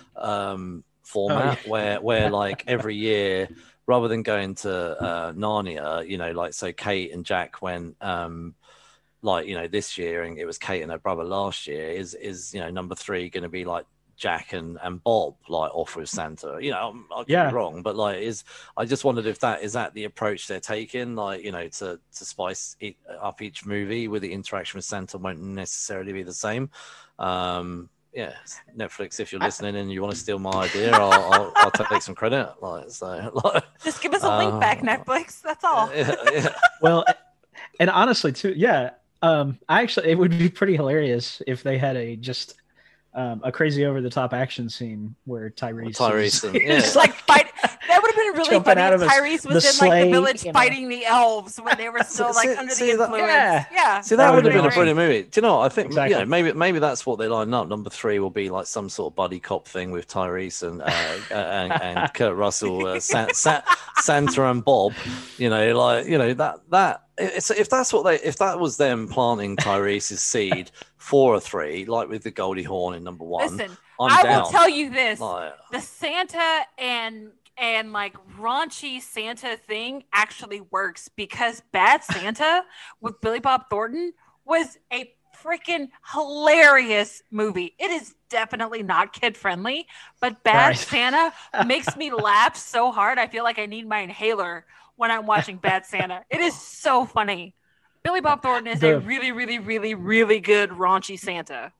um, format, Oh, yeah. where where like every year, rather than going to uh, Narnia, you know, like so Kate and Jack went. Um, like you know this year, and it was Kate and her brother last year. Is is you know number three going to be like Jack and, and Bob like off with Santa? You know, I'm- I could Yeah. be wrong, but like is I just wondered if that is that the approach they're taking, like you know to to spice it up each movie with the interaction with Santa won't necessarily be the same. Um, yeah, Netflix, if you're listening and you want to steal my idea, I'll, I'll, I'll take some credit. Like so, like, Just give us a link back, Uh, Netflix. That's all. yeah, yeah. Well, and honestly, too, yeah. Um, I actually, it would be pretty hilarious if they had a just um, a crazy over the top action scene where Tyrese, Tyrese is, and- is yeah. Just like fight. That would have been really Jumping funny out if of his- Tyrese was the in like sleigh, the village you know. fighting the elves when they were still like See- under see the that- influence. yeah. Yeah. See, That that would would've have been a been brilliant movie. Do you know what? I think Exactly. yeah, maybe maybe that's what they line up. Number three will be like some sort of buddy cop thing with Tyrese and uh, and, and Kurt Russell, uh, San, Sa- Santa and Bob. You know, like you know that that it's, if that's what they if that was them planting Tyrese's seed for a three, like with the Goldie Hawn in number one. Listen, I'm I down. will tell you this: Like, the Santa and and like raunchy Santa thing actually works because Bad Santa with Billy Bob Thornton was a freaking hilarious movie. It is definitely not kid friendly, but Bad Right. Santa makes me laugh so hard. I feel like I need my inhaler when I'm watching Bad Santa. It is so funny. Billy Bob Thornton is The- a really, really, really, really good raunchy Santa.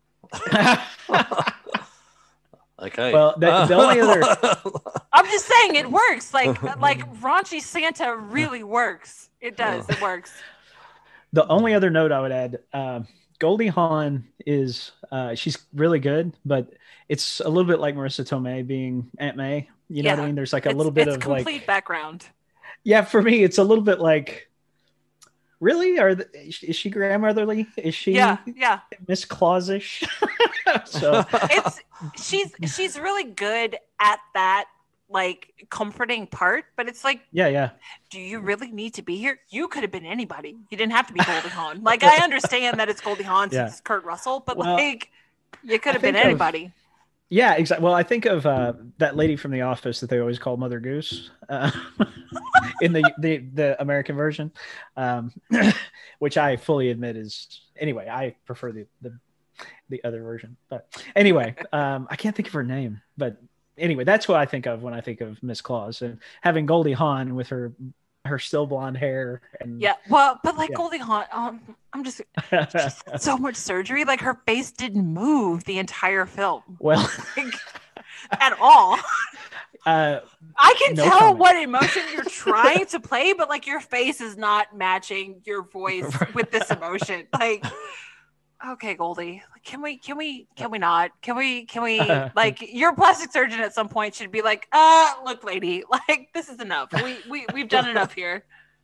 Okay. Well, the, the only other I'm just saying it works. Like like raunchy Santa really works. It does. It works. the only other note I would add, um, Goldie Hawn is uh, she's really good, but it's a little bit like Marissa Tomei being Aunt May. You know Yeah. what I mean? There's like a It's- little bit it's of complete like, background. yeah, for me, it's a little bit like, really? Are the, is she grandmotherly? Is she Yeah, yeah. Miss Clausish? So It's she's she's really good at that like comforting part, but it's like, yeah, yeah, do you really need to be here? You could have been anybody. You didn't have to be Goldie Hawn. Like I understand that it's Goldie Hawn since Yeah. it's Kurt Russell, but Well, like you could I have been think of- anybody. yeah, exactly. Well, I think of uh, that lady from The Office that they always call Mother Goose uh, in the, the the American version, um, which I fully admit is anyway. I prefer the the, the other version, but anyway, um, I can't think of her name. But anyway, that's what I think of when I think of Miss Claus and having Goldie Hawn with her her still blonde hair and Yeah, well, but like Yeah. Goldie Hawn, um, I'm just she's had so much surgery. Like her face didn't move the entire film well, like, at all. uh, I can No tell comment. what emotion you're trying to play, but like your face is not matching your voice with this emotion. Like, okay, Goldie, like, can we, can we, can we not? Can we, can we? Like, your plastic surgeon at some point should be like, uh, look, lady, like this is enough. We, we, we've done enough here.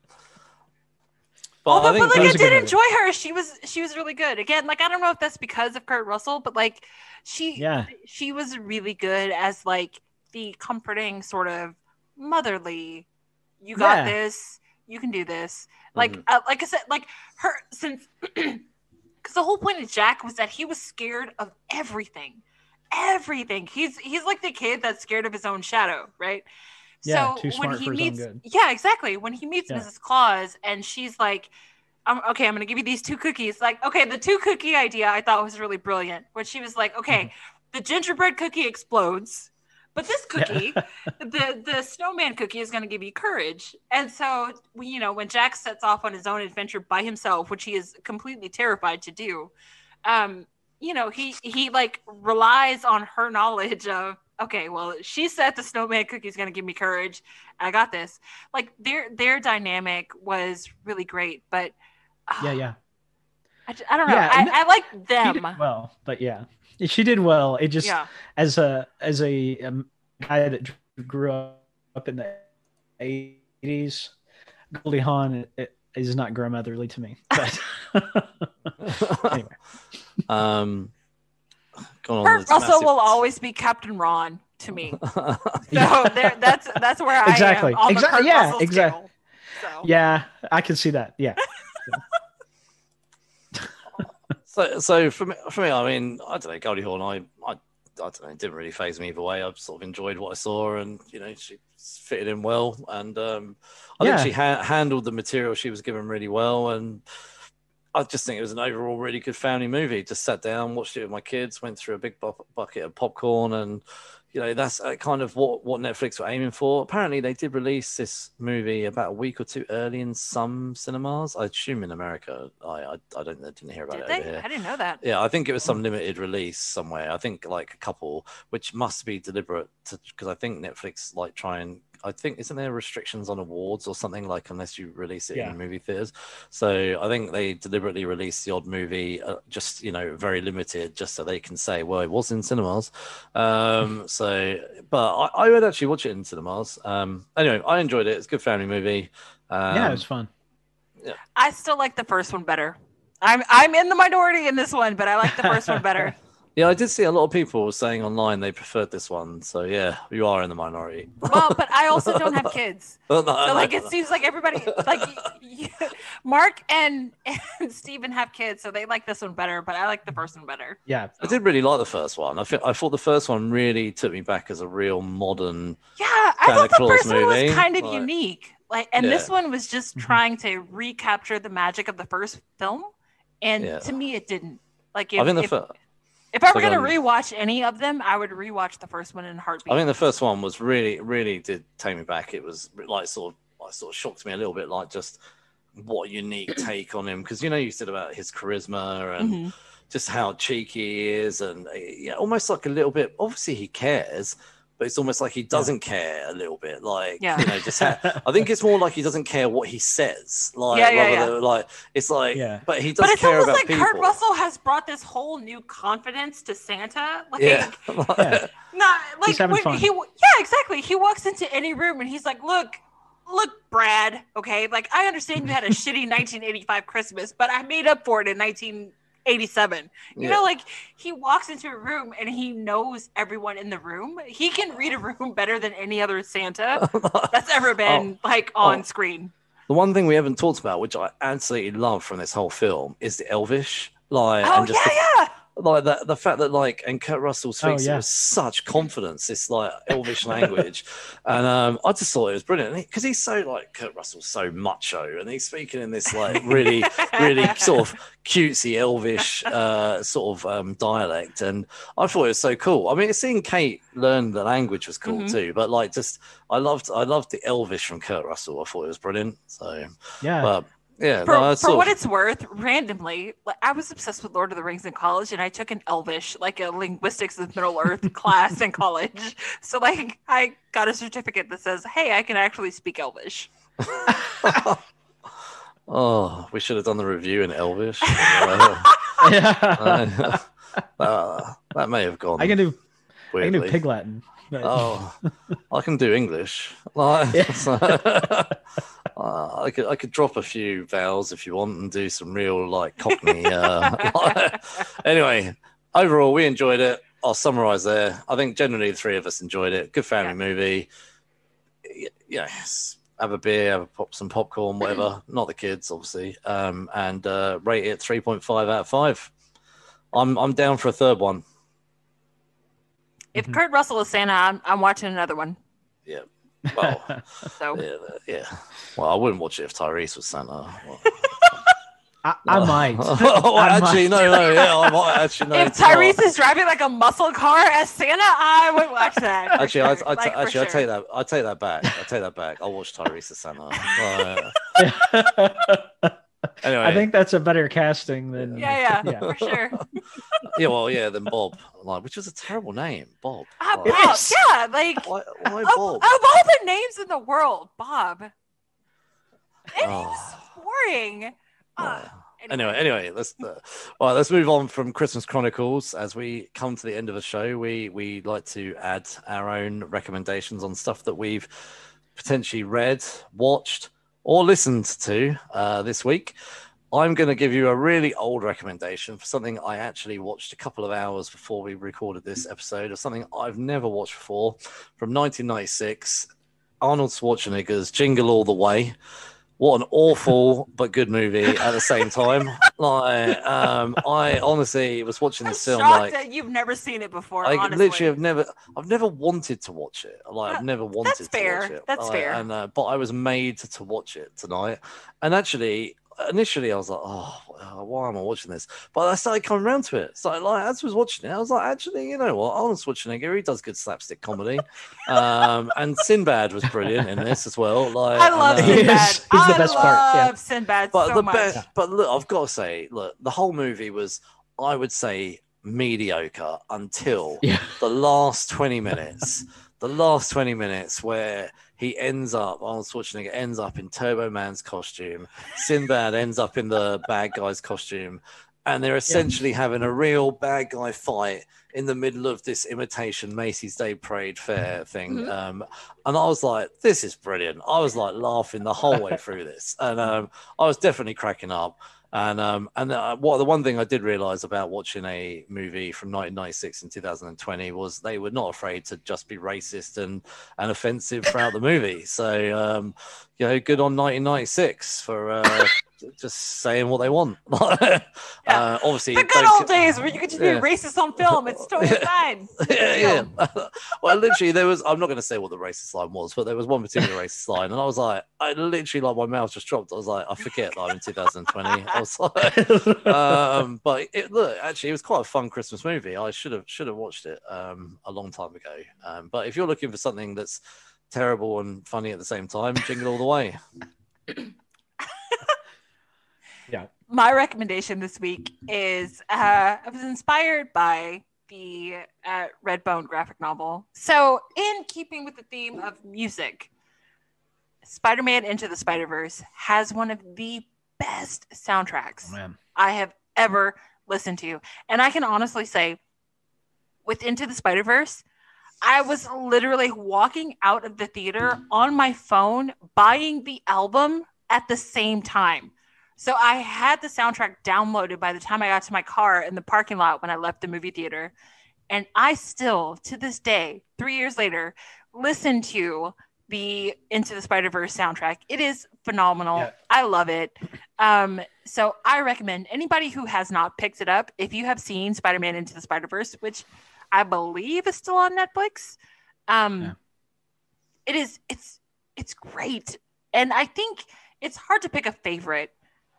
But Although, I think but like, that I was a good did movie. enjoy her. She was, she was really good. Again, like I don't know if that's because of Kurt Russell, but like she, Yeah. she was really good as like the comforting sort of motherly. You got Yeah. this. You can do this. Like, Mhm. uh, like I said, like her since because the whole point of Jack was that he was scared of everything, everything. He's he's like the kid that's scared of his own shadow, right? Yeah, so too when smart he for his own meets, good. yeah, exactly. When he meets Yeah. Missus Claus and she's like, um, okay, I'm going to give you these two cookies. Like, okay, the two cookie idea I thought was really brilliant. When she was like, okay, the gingerbread cookie explodes, but this cookie, the the snowman cookie, is going to give you courage. And so, we- you know, when Jack sets off on his own adventure by himself, which he is completely terrified to do, um, you know, he he like relies on her knowledge of, okay, well, she said the snowman cookie is going to give me courage. I got this. Like their their dynamic was really great, but uh, Yeah, yeah. I, j- I don't know. Yeah, I, and I like She them. did well, but yeah, she did well. It just Yeah. as a as a um, guy that grew up in the eighties, Goldie Hawn it, is not grandmotherly to me. But anyway, um, going on Kurt this Russell massive- will always be Captain Ron to me. So there, that's that's where I Exactly. am on the Exactly. Kurt Yeah, Russell exactly. scale. So. yeah, I can see that. Yeah, So, so for me, for me, I mean, I don't know, Goldie Hawn. I, I, I don't know. It didn't really phase me either way. I sort of enjoyed what I saw, and you know, she fitted in well, and um, I Yeah. think she ha- handled the material she was given really well, and I just think it was an overall really good family movie. Just sat down, watched it with my kids, went through a big bu- bucket of popcorn, and you know, that's uh, kind of what, what Netflix were aiming for. Apparently, they did release this movie about a week or two early in some cinemas. I assume in America. I I, I don't I didn't hear about Did it they? over here. I didn't know that. Yeah, I think it was some limited release somewhere. I think like a couple, which must be deliberate, because I think Netflix like try and I think isn't there restrictions on awards or something like unless you release it Yeah. in movie theaters. So I think they deliberately released the odd movie, uh, just you know, very limited, just so they can say, well, it was in cinemas. Um, so, but I, I would actually watch it in cinemas. Um, anyway, I enjoyed it. It's a good family movie. Um, yeah, it was fun. I still like the first one better. I'm I'm in the minority in this one, but I like the first one better. Yeah, I did see a lot of people saying online they preferred this one. So yeah, you are in the minority. Well, but I also don't have kids, Oh, no, so no, like no. it seems like everybody, like y- y- Mark and and Steven have kids, so they like this one better. But I like the first one better. Yeah, I did really like the first one. I think I thought the first one really took me back as a real modern. Yeah, I Santa thought the Claus first one movie. was kind of Like, unique. Like, and this yeah. one was just trying to recapture the magic of the first film, and Yeah. to me, it didn't. Like, if I think the if, fir- if I were so gonna um, rewatch any of them, I would rewatch the first one in a heartbeat. I think the first one was really, really did take me back. It was like sort of, like, sort of shocked me a little bit, like just what a unique take on him, because you know you said about his charisma and Mhm. just how cheeky he is, and yeah, almost like a little bit. Obviously, he cares, but it's almost like he doesn't care a little bit. Like, Yeah. you know, just how, I think it's more like he doesn't care what he says. Like, Yeah, yeah, rather yeah. than like it's like, Yeah. but he does But it's care almost about like people. Kurt Russell has brought this whole new confidence to Santa. Like, Yeah. Yeah. not like He's having when fun. he, yeah, exactly. He walks into any room and he's like, "Look, look, Brad. Okay, like I understand you had a shitty nineteen eighty-five Christmas, but I made up for it in nineteen eighty-seven." You Yeah. know, like he walks into a room and he knows everyone in the room. He can read a room better than any other Santa that's ever been like on Oh. screen. The one thing we haven't talked about, which I absolutely love from this whole film, is the Elvish. Like, Oh and just yeah, the, yeah. like the, the fact that like, and Kurt Russell speaks Oh, yeah. it with such confidence, this like Elvish language, and um, I just thought it was brilliant because he's so like Kurt Russell's so macho, and he's speaking in this like really, really sort of cutesy Elvish uh, sort of um, dialect, and I thought it was so cool. I mean, seeing Kate learn the language was cool Mhm. too, but like, just I loved, I loved the Elvish from Kurt Russell. I thought it was brilliant. So, Yeah. but yeah, For, no, I for sort what of- it's worth, randomly, like, I was obsessed with Lord of the Rings in college, and I took an Elvish, like a linguistics of Middle Earth class in college. So, like, I got a certificate that says, "Hey, I can actually speak Elvish." Oh, we should have done the review in Elvish. Uh, Yeah. uh, that may have gone. I can do I can do weirdly. Pig Latin. but- Oh, I can do English. Like, Yeah. so, uh, I could I could drop a few vowels if you want and do some real like Cockney. Uh, anyway, overall, we enjoyed it. I'll summarize there. I think generally the three of us enjoyed it. Good family Yeah. movie. Y- Yes. Have a beer, have a pop, some popcorn, whatever. Not the kids, obviously. Um, and uh, rate it three point five out of five. I'm I'm down for a third one. If Kurt Russell is Santa, I'm, I'm watching another one. Yeah. Well, So, yeah, yeah. Well, I wouldn't watch it if Tyrese was Santa. Well, I, I might. oh, I actually, might. no, no, yeah, I might actually. No, if it's not. Tyrese is driving like a muscle car as Santa, I would watch that. for Actually, I, sure. I, Like, for actually, I sure. take that. I take that back. I take that back. I'll watch Tyrese as Santa. Uh, anyway, I think that's a better casting than Yeah, yeah, Yeah. for sure. yeah, well, yeah, then Bob, like, which is a terrible name, Bob. Ah, Like, Bob, is. yeah, like why, why of, Bob? of all the names in the world, Bob. And Oh. he was boring. Uh, Anyway, anyway, let's uh, all right, let's move on from Christmas Chronicles. As we come to the end of the show, we we like to add our own recommendations on stuff that we've potentially read, watched, or listened to uh, this week. I'm going to give you a really old recommendation for something I actually watched a couple of hours before we recorded this episode, of something I've never watched before, from nineteen ninety-six, Arnold Schwarzenegger's Jingle All the Way. What an awful but good movie at the same time. Like, um, I honestly was watching I'm this film shocked like that you've never seen it before. I honestly. literally have never, I've never wanted to watch it. Like, I've Uh, never wanted that's to fair. watch it. That's Like, fair. And uh, but I was made to watch it tonight. And actually, initially, I was like, oh, why am I watching this? But I started coming around to it. So, like, as I was watching it, I was like, actually, you know what? Arnold Schwarzenegger, he does good slapstick comedy. um, and Sinbad was brilliant in this as well. Like, I love and, uh, He Sinbad. is. He's the I best love part, yeah. Sinbad but so the much. best, but look, I've got to say, look, the whole movie was, I would say, mediocre until Yeah. the last twenty minutes. The last twenty minutes where he ends up, Arnold Schwarzenegger ends up in Turbo Man's costume, Sinbad ends up in the bad guy's costume, and they're essentially having a real bad guy fight in the middle of this imitation Macy's Day Parade Fair thing. Mhm. Um, and I was like, this is brilliant. I was like laughing the whole way through this. And um, I was definitely cracking up. And um, and uh, what the one thing I did realize about watching a movie from nineteen ninety-six and two thousand twenty was they were not afraid to just be racist and, and offensive throughout the movie. So, um, you know, good on nineteen ninety-six for uh, just saying what they want. uh, Yeah. Obviously, The good old days where you could just yeah. be racist on film. It's totally fine. yeah, yeah. Well, literally, there was. I'm not going to say what the racist line was, but there was one particular racist line, and I was like, I literally, like, my mouth just dropped. I was like, I forget that I'm in two thousand twenty. I was like, um, but it, look, actually, it was quite a fun Christmas movie. I should have should have watched it um, a long time ago. Um, but if you're looking for something that's terrible and funny at the same time, Jingle All the Way. Yeah. My recommendation this week is uh, I was inspired by the uh, Redbone graphic novel. So, in keeping with the theme of music, Spider-Man Into the Spider-Verse has one of the best soundtracks oh, man. I have ever listened to. And I can honestly say, with Into the Spider-Verse, I was literally walking out of the theater on my phone, buying the album at the same time. So I had the soundtrack downloaded by the time I got to my car in the parking lot when I left the movie theater. And I still, to this day, three years later, listen to the Into the Spider-Verse soundtrack. It is phenomenal. Yeah. I love it. Um, so I recommend anybody who has not picked it up, if you have seen Spider-Man Into the Spider-Verse, which I believe is still on Netflix. Um, yeah. It is, it's, it's great. And I think it's hard to pick a favorite.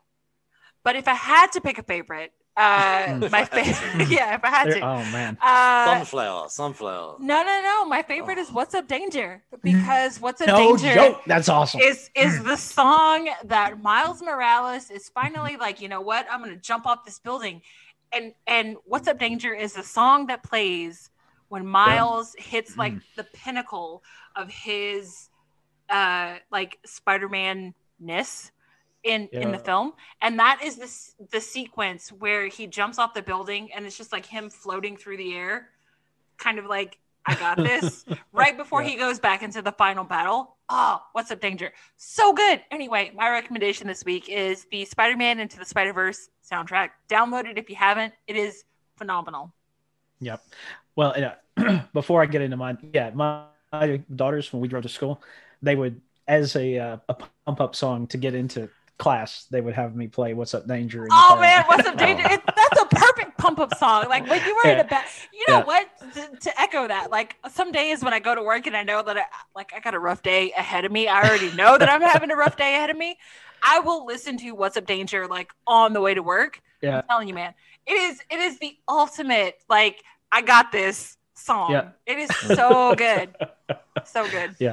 But if I had to pick a favorite, uh, my favorite, yeah, if I had to, oh man, uh, sunflower, sunflower. No, no, no. My favorite oh. is "What's Up, Danger," because "What's Up, no Danger" joke. That's awesome. Is is the song that Miles Morales is finally like, you know what? I'm gonna jump off this building, and and "What's Up, Danger" is the song that plays when Miles yeah. hits like the pinnacle of his, uh, like Spider-Man-ness. In, yeah. in the film, and that is this the sequence where he jumps off the building and it's just like him floating through the air, kind of like I got this right before yeah. he goes back into the final battle. Oh, What's Up, Danger? So good. Anyway, my recommendation this week is the Spider-Man Into the Spider-Verse soundtrack. Download it if you haven't. It is phenomenal. Yep. Well, uh, before I get into mine, yeah, my, my daughters, when we drove to school, they would, as a uh, a pump up song to get into class, they would have me play "What's Up, Danger." In oh man, "What's Up, Danger"? It, that's a perfect pump up song. Like when you were yeah. in a bad, you know yeah. what? To, to echo that, like some days when I go to work and I know that I, like I got a rough day ahead of me, I already know that I'm having a rough day ahead of me. I will listen to "What's Up, Danger" like on the way to work. Yeah, I'm telling you, man, it is it is the ultimate like I got this song. Yeah. It is so good, so good. Yeah.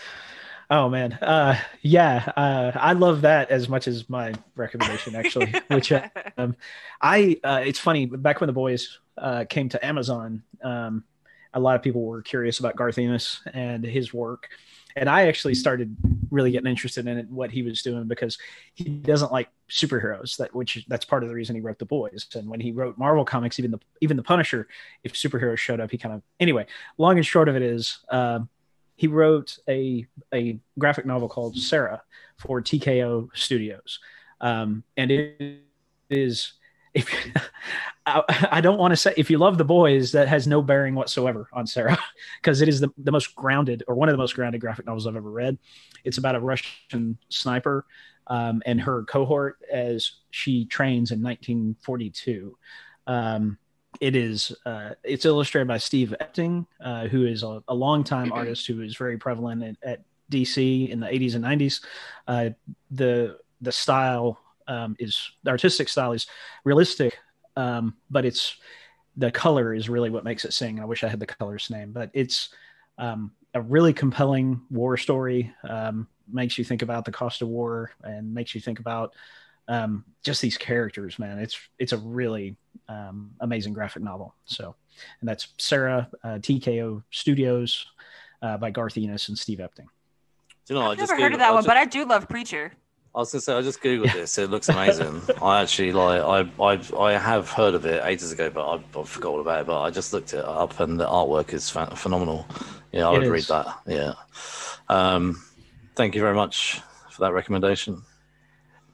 Oh man, uh, yeah, uh, I love that as much as my recommendation, actually. Which uh, um, I, uh, it's funny. Back when the boys uh, came to Amazon, um, a lot of people were curious about Garth Ennis and his work, and I actually started really getting interested in it, what he was doing, because he doesn't like superheroes. That which that's part of the reason he wrote the boys. And when he wrote Marvel comics, even the even the Punisher, if superheroes showed up, he kind of anyway. Long and short of it is. Uh, He wrote a a graphic novel called Sarah for T K O Studios, um, and it is if I, I don't want to say if you love the boys, that has no bearing whatsoever on Sarah, because it is the, the most grounded or one of the most grounded graphic novels I've ever read. It's about a Russian sniper um, and her cohort as she trains in nineteen forty-two. Um, It is. Uh, it's illustrated by Steve Epting, uh, who is a, a longtime artist who is very prevalent at, at D C in the eighties and nineties. Uh, the the style um, is the artistic style is realistic, um, but it's the color is really what makes it sing. I wish I had the color's name, but it's um, a really compelling war story. Um, makes you think about the cost of war and makes you think about um, just these characters. Man, it's it's a really um, amazing graphic novel. So, and that's Sarah, uh, T K O Studios, uh, by Garth Ennis and Steve Epting. You know, I've I just never heard Googled, of that I one, just, but I do love Preacher. I was gonna say I just googled this. It looks amazing. I actually like I I I have heard of it ages ago, but I, I forgot all about it. But I just looked it up, and the artwork is fa- phenomenal. Yeah, I It would is. read that. Yeah. Um, thank you very much for that recommendation.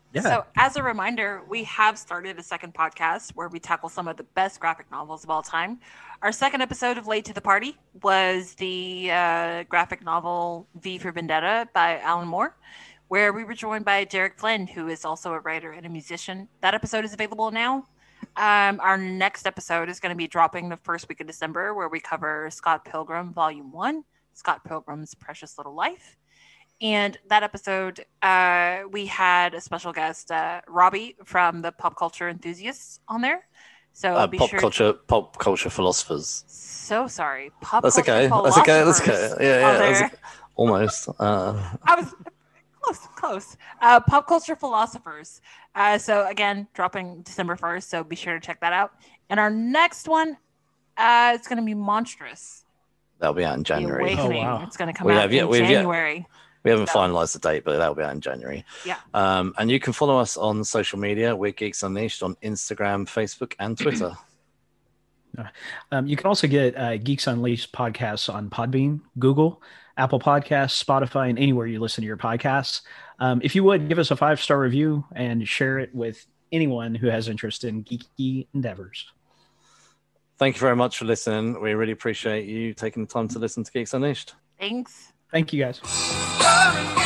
Yeah. So, as a reminder, we have started a second podcast where we tackle some of the best graphic novels of all time. Our second episode of Late to the Party was the uh, graphic novel V for Vendetta by Alan Moore, where we were joined by Derek Flynn, who is also a writer and a musician. That episode is available now. Um, our next episode is going to be dropping the first week of December, where we cover Scott Pilgrim Volume one, Scott Pilgrim's Precious Little Life. And that episode, uh, we had a special guest, uh, Robbie from the Pop Culture Enthusiasts, on there. So uh, be pop sure culture, pop culture philosophers. So sorry, pop. That's culture okay. That's okay. That's okay. Yeah, yeah. That's almost. Uh... I was close, close. Uh, pop culture philosophers. Uh, so again, dropping December first. So be sure to check that out. And our next one, uh, it's going to be Monstrous. That'll be out in January. The Awakening. Oh, wow. It's going to come We out have yet- in we've yet- January. We haven't So- finalized the date, but that'll be out in January. Yeah. Um, and you can follow us on social media. We're Geeks Unleashed on Instagram, Facebook, and Twitter. Um, you can also get uh, Geeks Unleashed podcasts on Podbean, Google, Apple Podcasts, Spotify, and anywhere you listen to your podcasts. Um, if you would, give us a five-star review and share it with anyone who has interest in geeky endeavors. Thank you very much for listening. We really appreciate you taking the time to listen to Geeks Unleashed. Thanks. Thank you, guys. Love